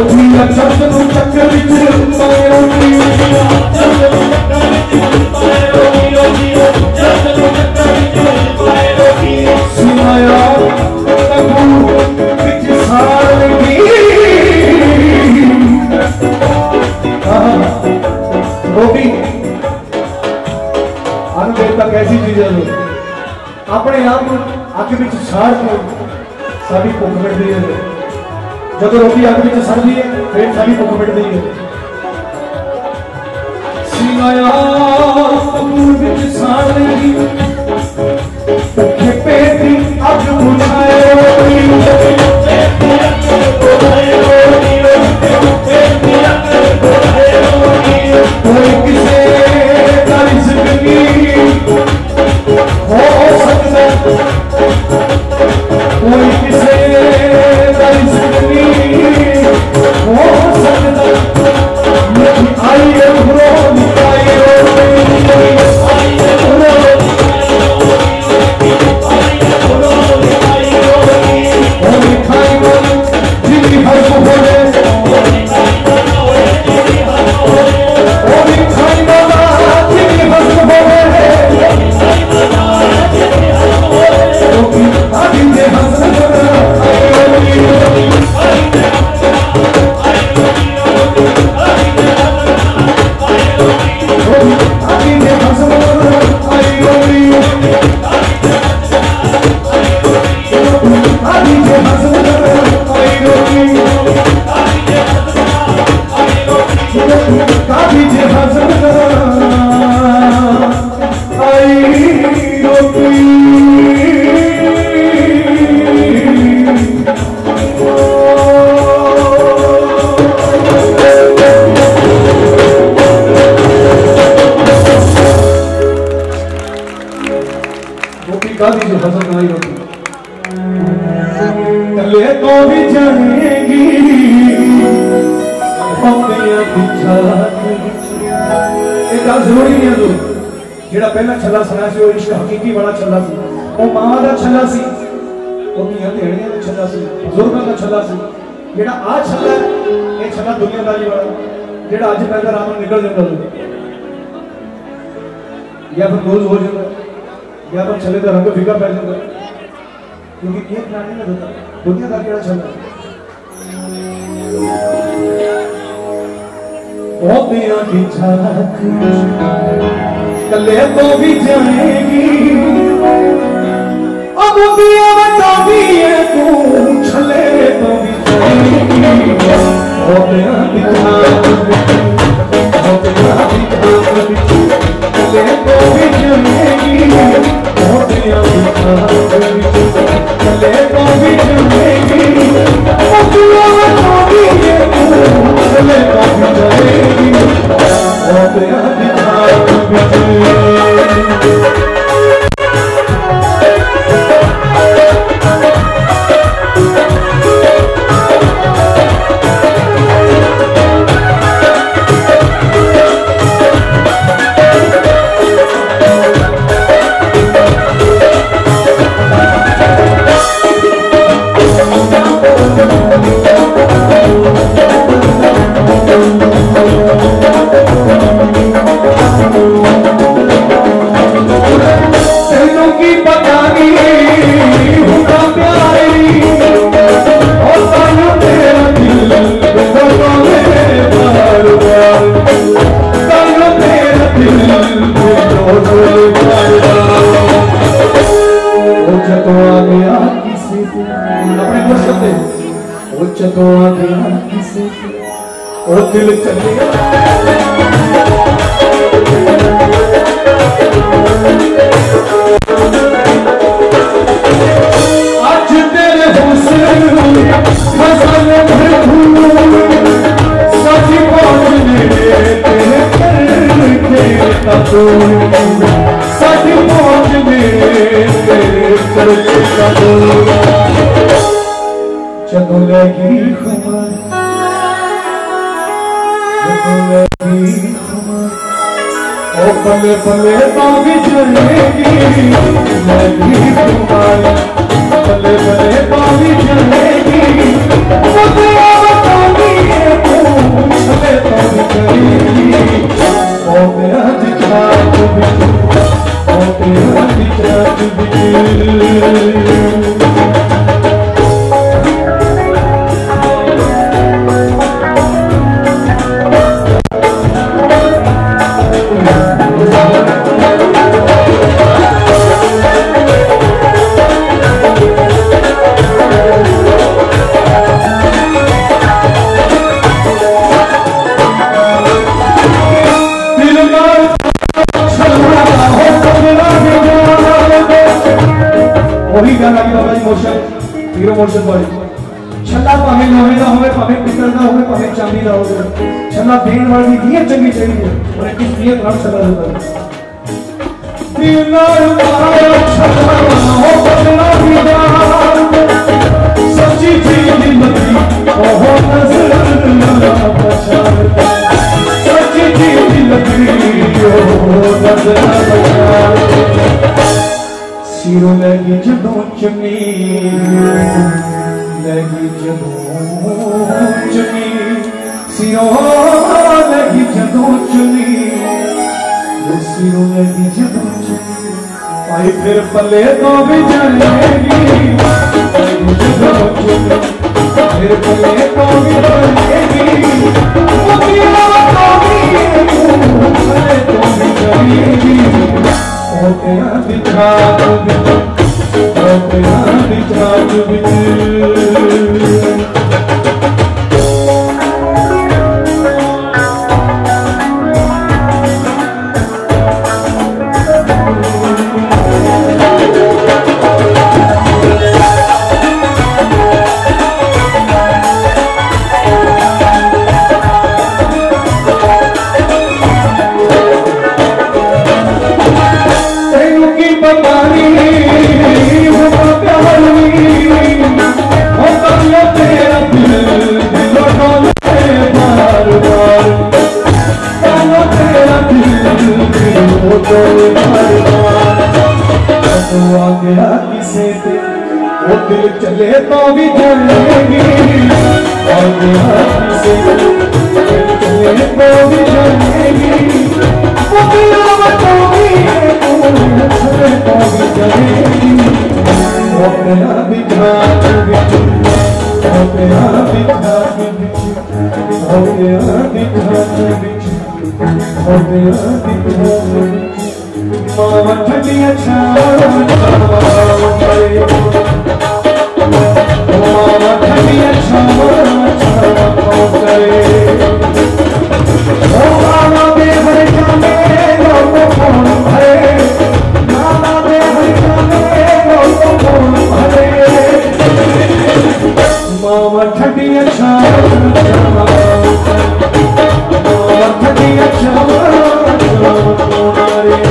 रोटी चंद तू चक्कर विच पाए रोटी चंद तू चक्कर विच पाए रोटी रोटी चंद तू चक्कर विच पाए रोटी सुनाया तबू विच सार लगी रोटी अनुभव तक ऐसी चीज है अपने आप अग विच साड़ के साडी भुख मिटदी है जब रोटी अग विच सड़दी है फिर साडी भुख मिटदी है सिलाया तबूर विच साड़ लगी भुखे पेट दी अग बुझाए रोटी कोई किसे दा जिंदगी हो सकता कोई किसे दा जिंदगी हो सकता लेकिन आई है बुरो निकाय रोटी आई है बुरो आई है बुरो निकाय रोटी और खाई बोल जिंदगी हर को बोले और खाई बोल जिंदगी हर को बोले और खाई बोल जिंदगी हर को बोले आगे दे हंसना आई रोटी आई दे हंसना आई रोटी आई दे हंसना आई रोटी आगे दे हंसना आई रोटी आगे दे हंसना आई रोटी आगे दे हंसना आई रोटी गादी जो हसन आई रोटी तले तो भी जानेगी पंडिया पिछा एक गल जरूरी नहीं है जो जेड़ा पहला छल्ला सुना सी वो इश्क हकीकी वाला छल्ला सी वो मां दा छल्ला सी वो किया ढेड़ियां दा छल्ला सी बुजुर्गां दा छल्ला सी जेड़ा आ छल्ला ये छल्ला दुनियादारी वाला जेड़ा अज पैदा राम निकल जांदा या फिर रोज हो जाता या फिर चले तो रंग फीका पै जाता क्योंकि एक प्राणी में होता दुनिया का केड़ा चलता ओ तेरा की झांक कले तो भी जाएगी अब दिया बता भी है तू छले तो भी जाएगी ओ तेरा की झांक ओ तेरा की झांक कले तो भी जाएगी मोतिया चले तो भी चलेगी मोतिया तो भी चले तो भी चलेगी मोतिया और दिल चले आज तेरे हुस्न खजाने भरपूर सजी पहुंचने तेरे करके कबूल सजी पहुंचने तेरे करके कबूल चलो लगी खबर ओ पले पले तो भी चलेगी लगी तुम्हारी पले पले तो भी चलेगी मुझे बतानी है मुर्शद वाली छला भावें लोहे का होवे भावें पित्तल का होवे भावें चांदी का होवे छला देन वाली नीयत चंगी चाहिए और किस नीयत नाल छला होता है दिनार माया छला हो बदला दीदार सच्ची चीज लगी ओह नजर ना पहचानता सच्ची चीज लगी ओह नजर ना पहचानता सिरों लगी जदों चुनी लगी जदों चुनी सिरों लगी जदों चुनी सिरों लगी जदों चुनी आई फिर पले तो भी जाएगी जदों चुनी फिर पले तो भी जाएगी मुतिया तो भी पले तो भी जाएगी ओ तेरा बिछा तो बिछा ओ तेरा बिछा तो बिछा चले तो भी जाएगी और से चले तो भी जाएगी वो तो भी चले तो भी जाएगी वो तेरा बिछा के बिछ वो तेरा बिछा के बिछ वो तेरा बिछा के बिछ वो तेरा बिछा के बिछ मामा ठंडिया छाव मामा ठंडिया छाव करे ओ मामा बेहर जाने लोगो कौन भरे मामा बेहर जाने लोगो कौन भरे मामा ठंडिया छाव मामा ठंडिया छाव करे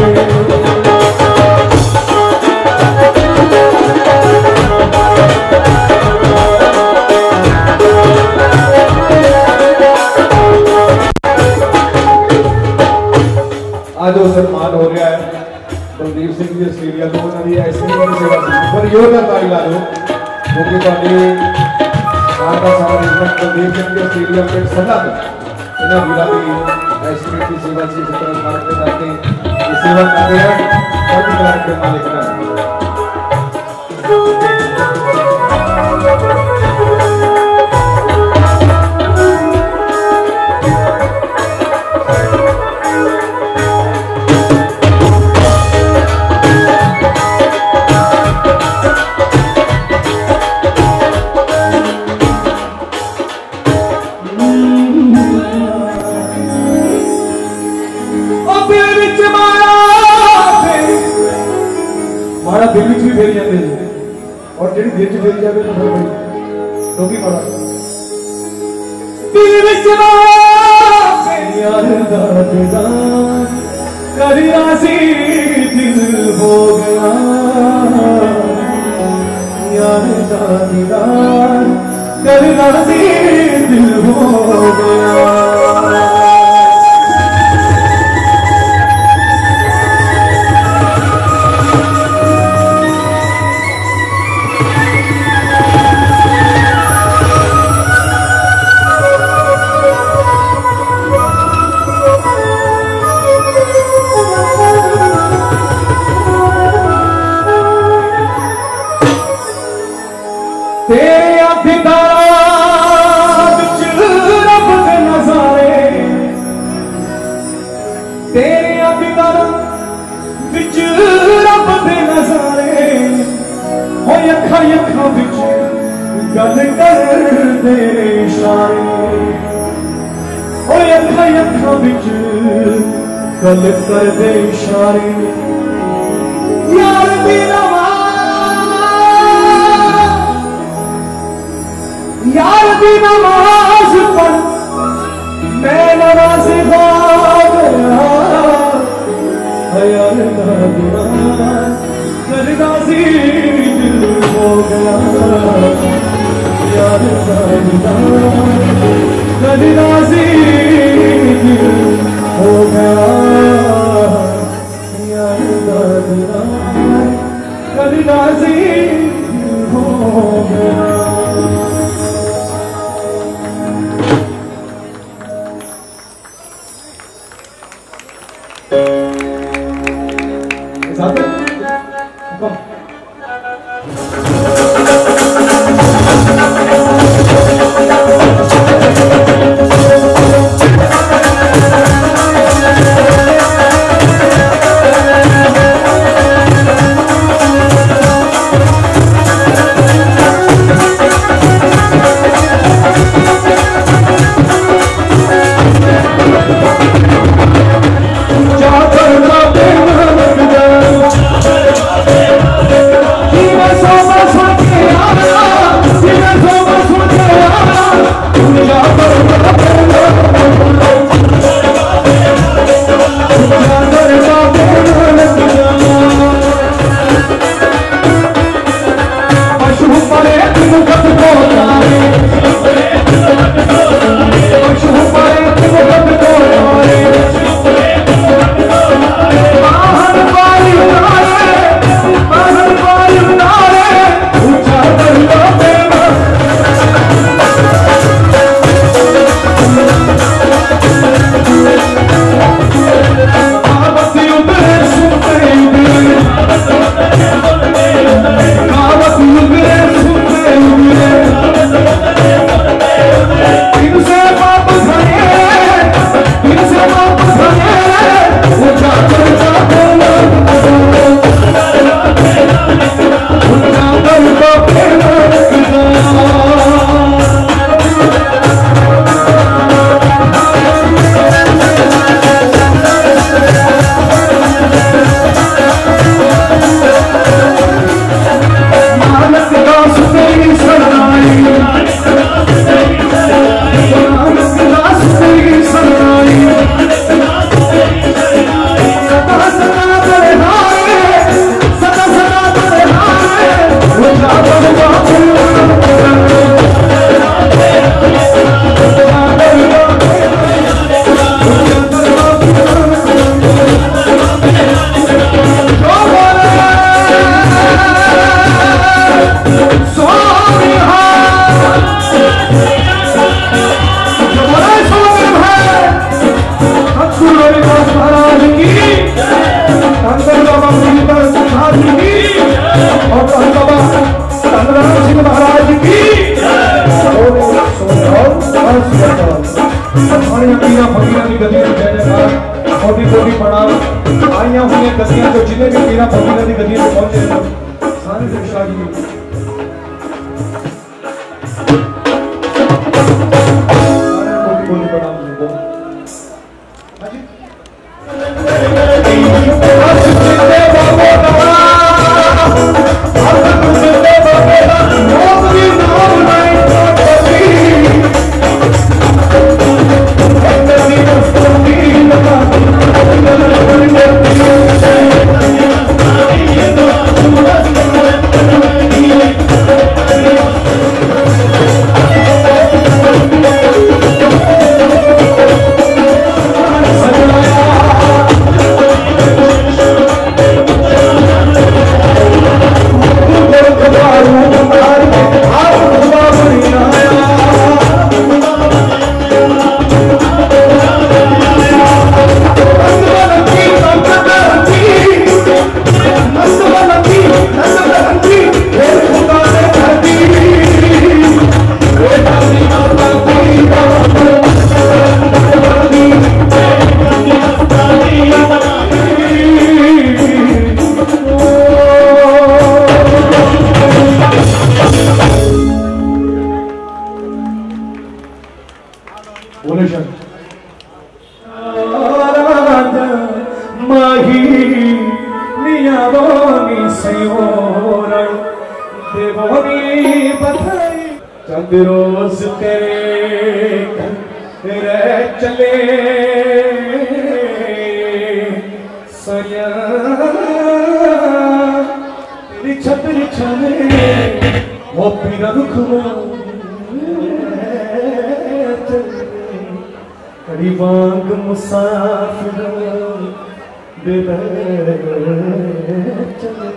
आज सम्मान हो रहा है बलदेव सिंह जी आस्ट्रेलिया तो उन्होंने आइसक्रीम की सेवा की पर जोरदार ताली ला दो क्योंकि सारे सारा अरेंजमेंट बलदेव सिंह जी आस्ट्रेलिया के सलाह इन्होंने वीरा की आइसक्रीम की सेवा से तरह भारत में जाके ये सेवा कर रहे हैं और कार्यक्रम मालिक है दिल भी फेर जाते और जी दिल च फेर जाए तो फिर बड़ी क्योंकि माड़ा दिल यार दादान कर राजी दिल हो गया यार दादान कर राजी दिल हो गया तेरे अखदार रब के नजारे तेरे अखदार रब के नजारे हो अखा अखा बिच गल कर दे इशारे हो अखा अखा बिच गल कर दे इशारे यार मेरा यार दी नमाज पढ़ मैं नमाज खा गया यार करदासी दिल हो गया यार करदासी दिल हो गया यार करदासी दिल हो गया। Thank you. चंद रोज तेरे रह चले सया तेरी छतरी छले वो पीरा रुख कड़ी वांग मुसाफिर बेदर चले।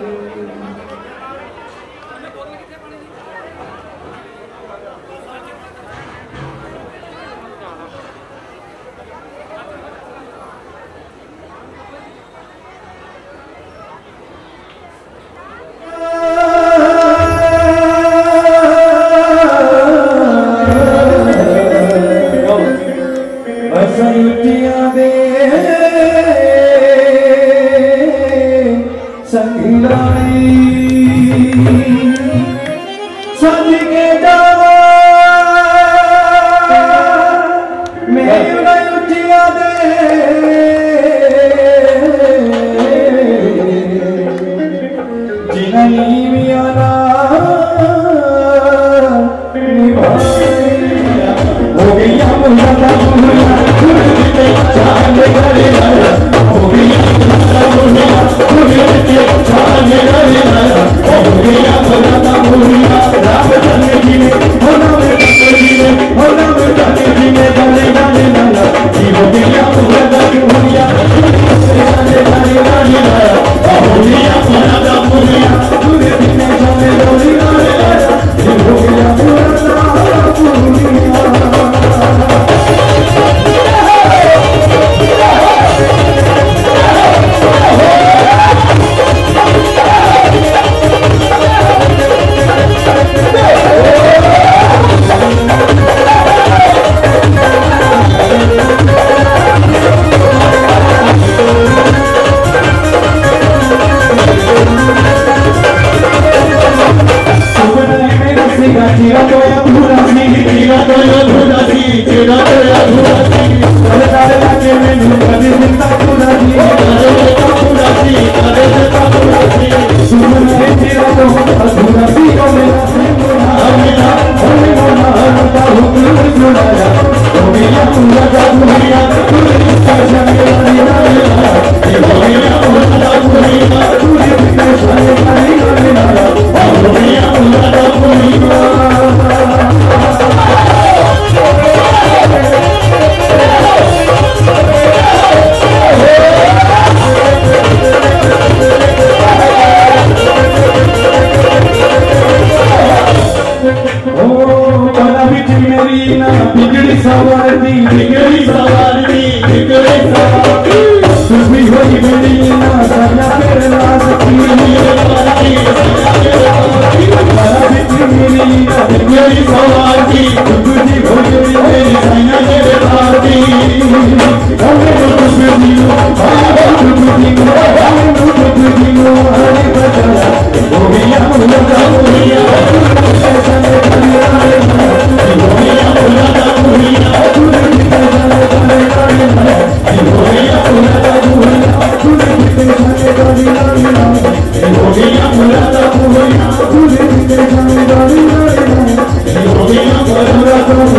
Oh,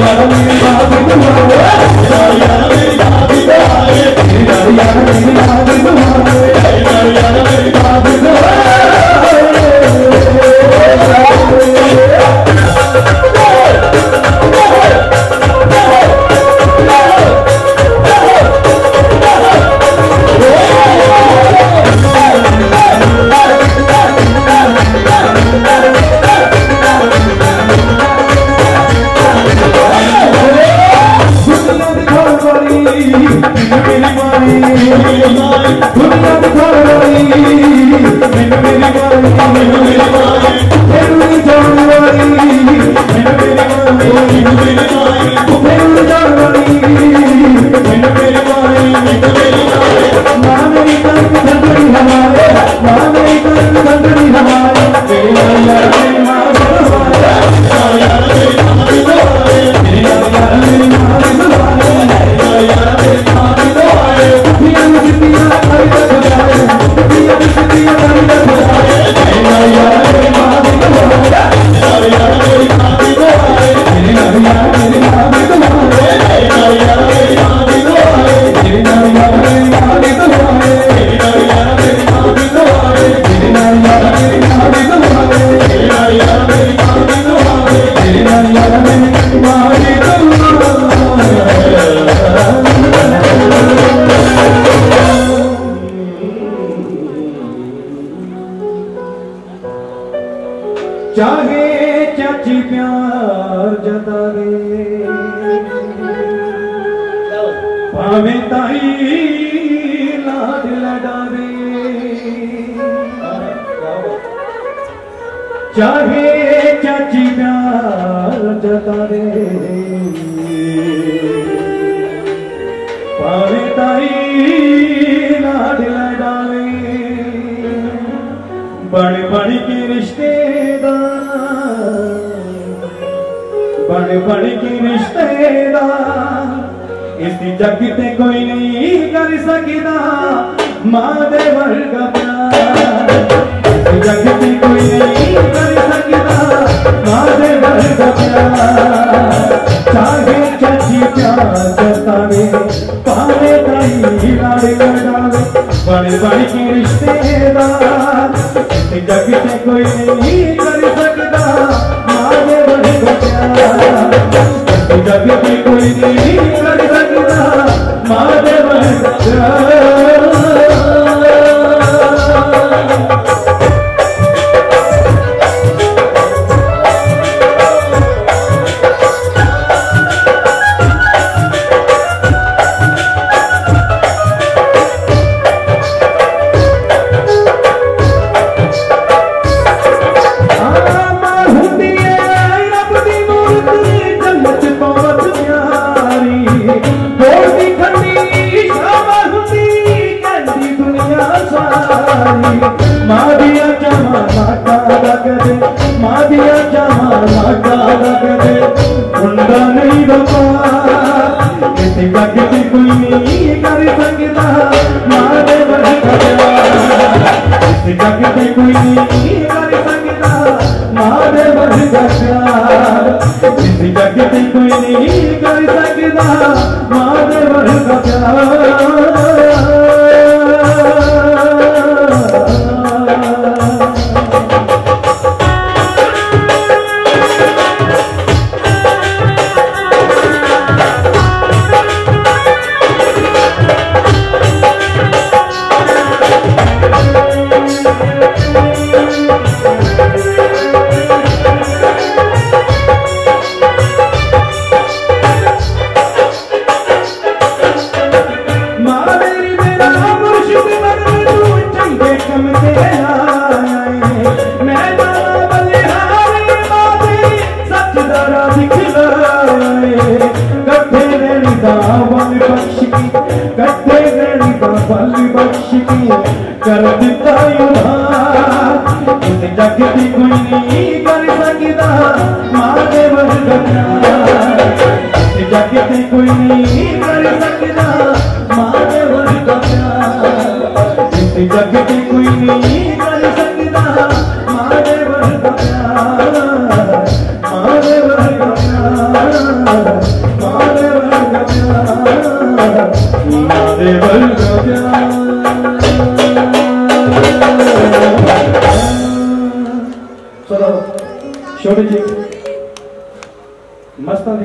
चाहे चाची प्यार जतावे पावे ताई लाड लडावे चाहे चाची प्यार जतावे पावे ताई लाड लडावे बड़ बड़ के रिश्तेदार बड़ बड़ के रिश्तेदार इस जग ते कोई नहीं कर सकता मां दे वर्गा प्यार इस जग ते कोई नहीं कर सकता मां दे वर्गा प्यार चाहे चाची प्यार जतावे पावे ताई लाड़ लडावे बड़ बड़ के रिश्तेदार जग से कोई नहीं कर सकता मारे बड़े प्यार जग से कोई नहीं कर सकता मारे बड़े प्यार मादिया जमा माता लगदे मादिया जमा माता लगदे उंडा नहीं रोपा किसी का किसी कोई नहीं कर सकता मारे वर्गा प्यार किसी का किसी कोई नहीं कर सकता मारे वर्गा प्यार किसी का किसी कोई नहीं कर सकता मारे वर्गा प्यार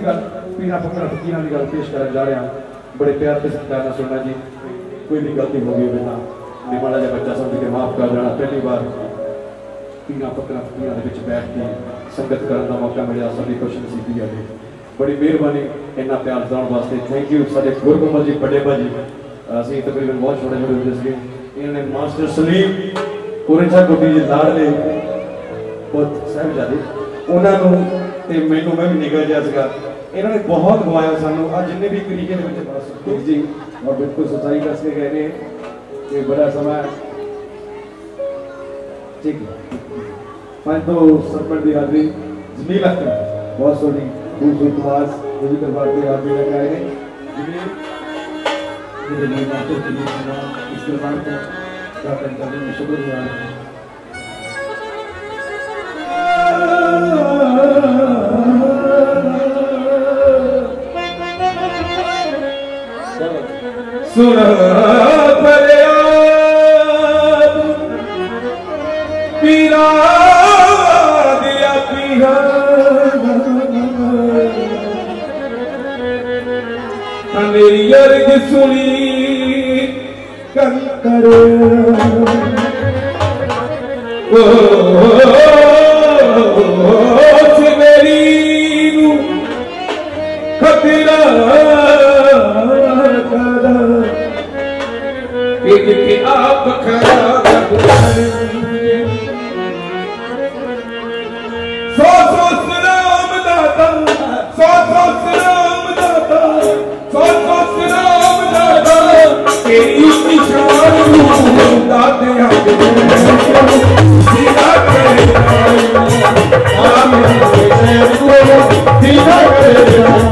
की गल पीना फकरा फकीरां की गल पेश करन जा रहा बड़े प्यार से सत्कार नाल सुनना जी कोई भी गलती हो गई बेटा निमाला जिहा बच्चा समझ के माफ कर देना पहली बार पीना फकरा फकीरां दे विच बैठ के संगत करन दा मौका मिलिया सभी खुशनसीबी है बड़ी मेहरबानी इन्ना प्यार दिलाउण वास्ते थैंक यू साडे गुरकमल जी बड़े भाजी असीं तकरीबन बहुत छोटे छोटे हुंदे सीगे इन्होंने मास्टर सलीम कुरेचा कोटी जी लाडले बहुत साहिबजादे उन्होंने ते मैनू मैं भी निकल गया सीगा इन्होंने बहुत गवाया सानू आ जिन्ने भी तरीके दे विच बड़ा सुखदेव जी और बिल्कुल सच्चाई दस के कह रहे कि बड़ा समय ठीक है पांच तो सरपंच की हाजरी जमील अख्तर बहुत सोनी खूबसूरत आवाज मुझे दरबार के आप भी लगाए हैं जमील मेरे लिए मास्टर के लिए इस दरबार को प्राप्त करने में शुक्रिया सुना फरियाद पीरा दिया पीरा मेरी अर्ज सुनी कंकर ओ मेरी खतरा कि आप खड़ा सौ सौ सलाम दाता सौ सौ सलाम दाता सौ सौ सलाम दाता तेरी निशान दाते आगे सीधा करे आमीन सीधा करे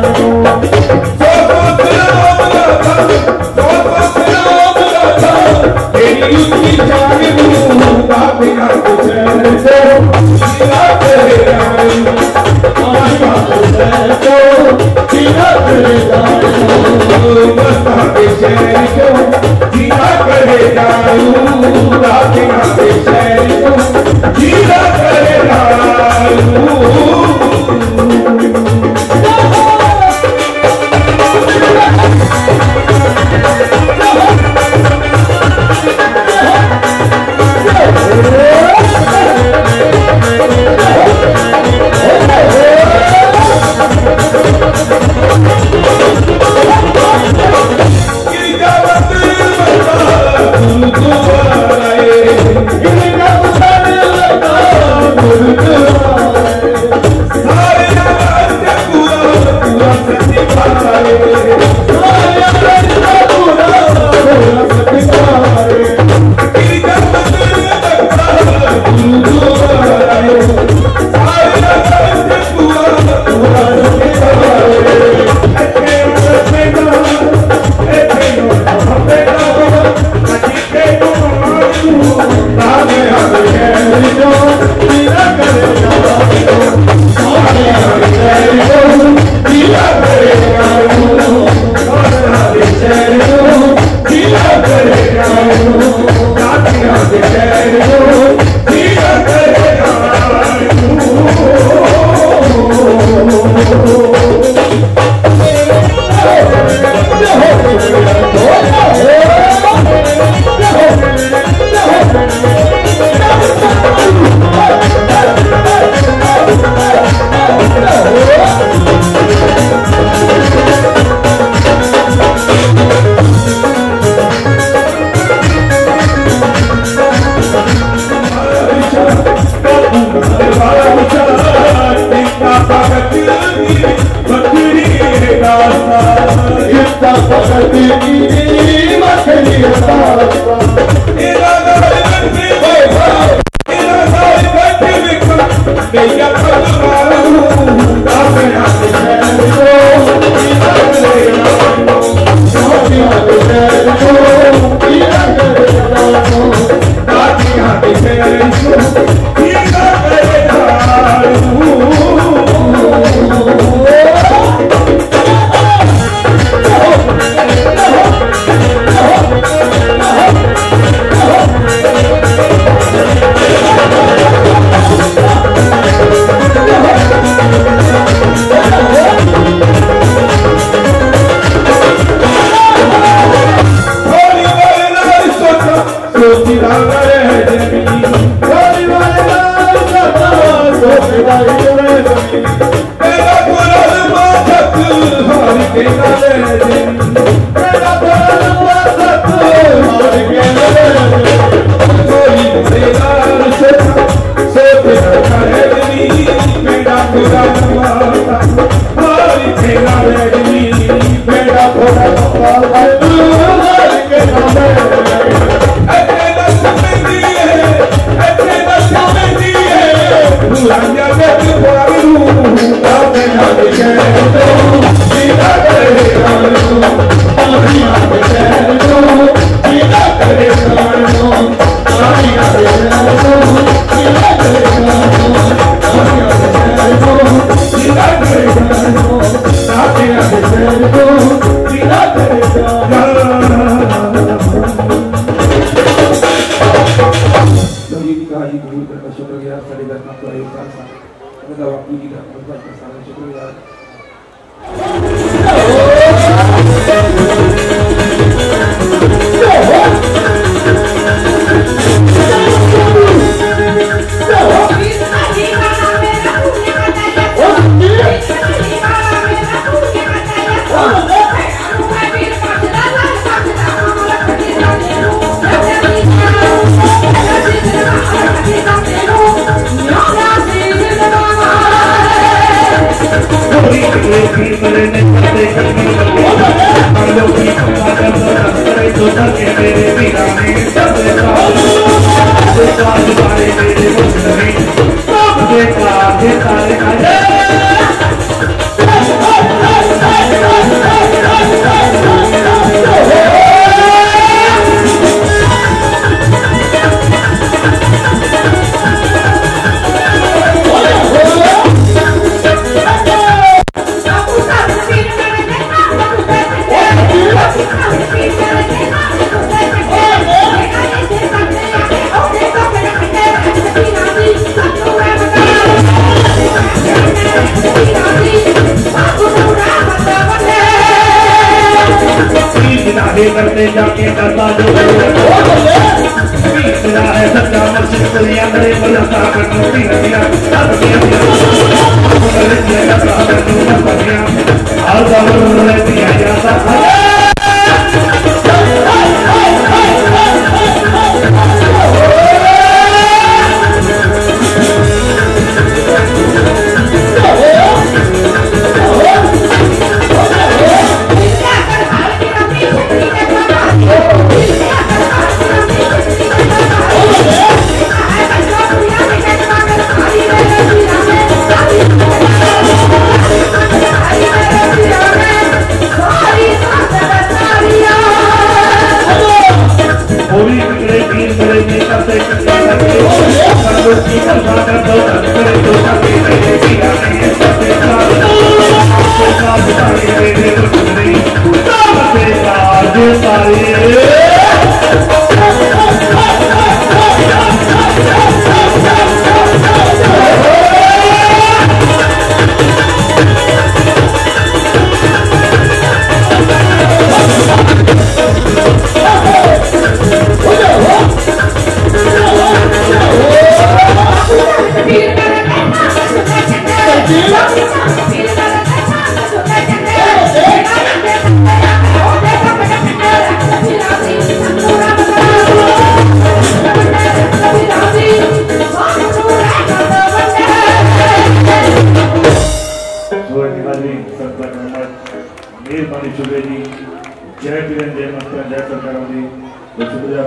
सौ सौ सलाम दाता सौ सौ सलाम दाता तेरी उतनी जान दूंगा बिना कुछ से सीधा करे आशा से सीधा करे मस्ता के शहर को सीधा करे जाऊंगा बिना के शहर को सीधा करे Oh, के नाले मेरा थोड़ा लंबा सत मार के नाले कोई मेरा सोच सोच करे नी मेरा थोड़ा लंबा सत मार के नाले नी मेरा थोड़ा लंबा सत मार के नाले ऐसे दस में दिए ऐसे दस में दिए बुलाया दे पुरानी तावे ना के तो सीधा करे कानो तावी ना के तो सीधा करे कानो तावी ना के तो सीधा करे कानो तावी ना के तो सीधा करे कानो तावी ना के तो सीधा करे कानो जी कबूल करना शुक्रिया सारे दर्शकों का एक साल सा मतलब आपकी की बहुत सारा शुक्रिया करते जाके करता जो मेरा है सच्चा मस्जिद दुनिया करे बलता करती नदियां सब दिया दिया का करती नदियां हर दौर में दिया जाता है जय पीरन जय मस्तर जय सरकार जी शुक्रिया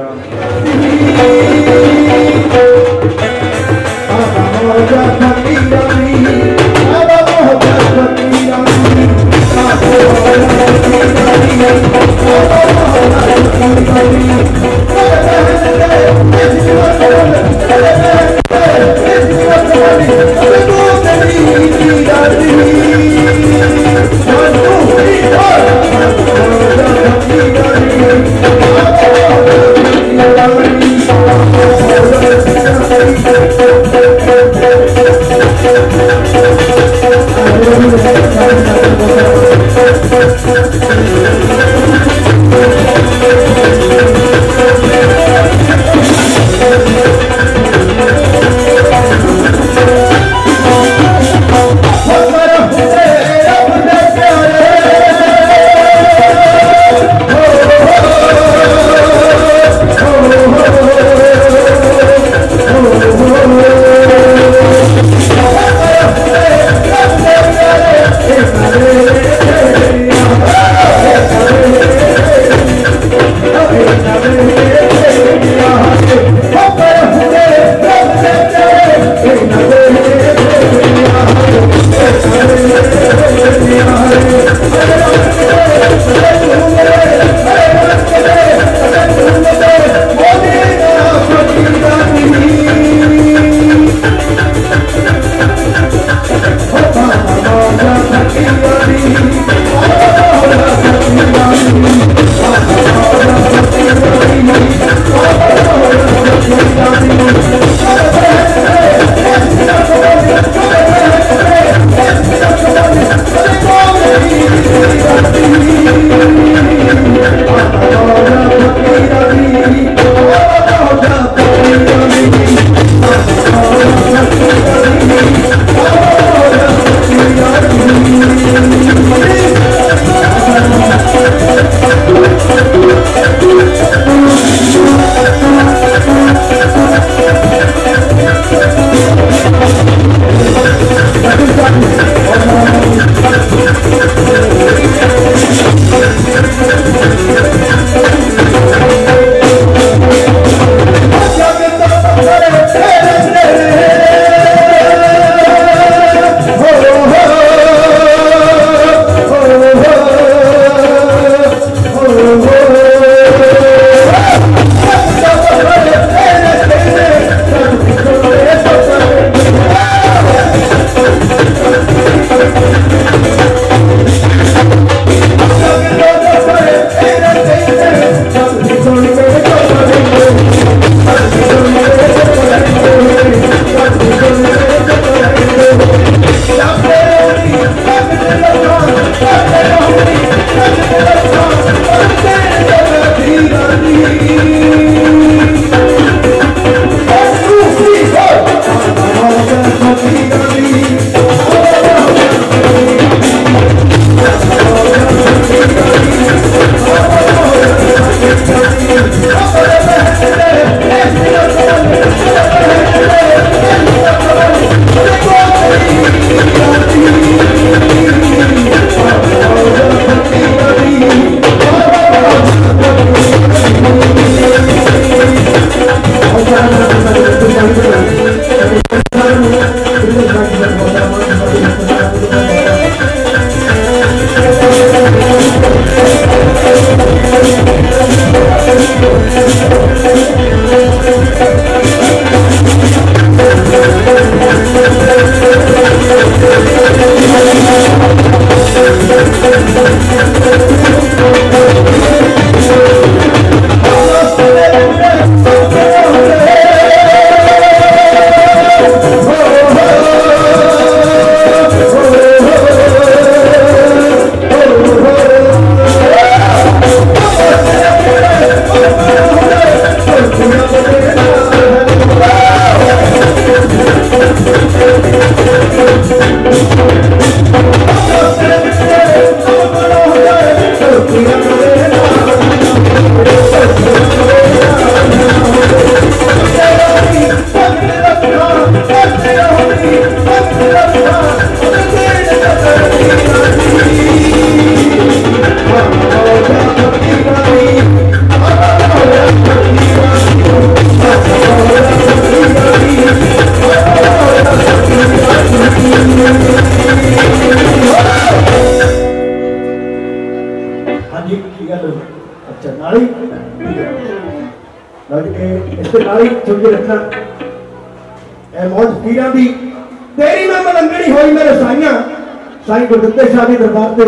तेरी मैं मलंगनी होई मेरे साइया साई गुरदित्ते शाह के दरबार से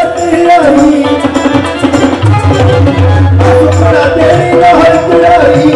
तेरी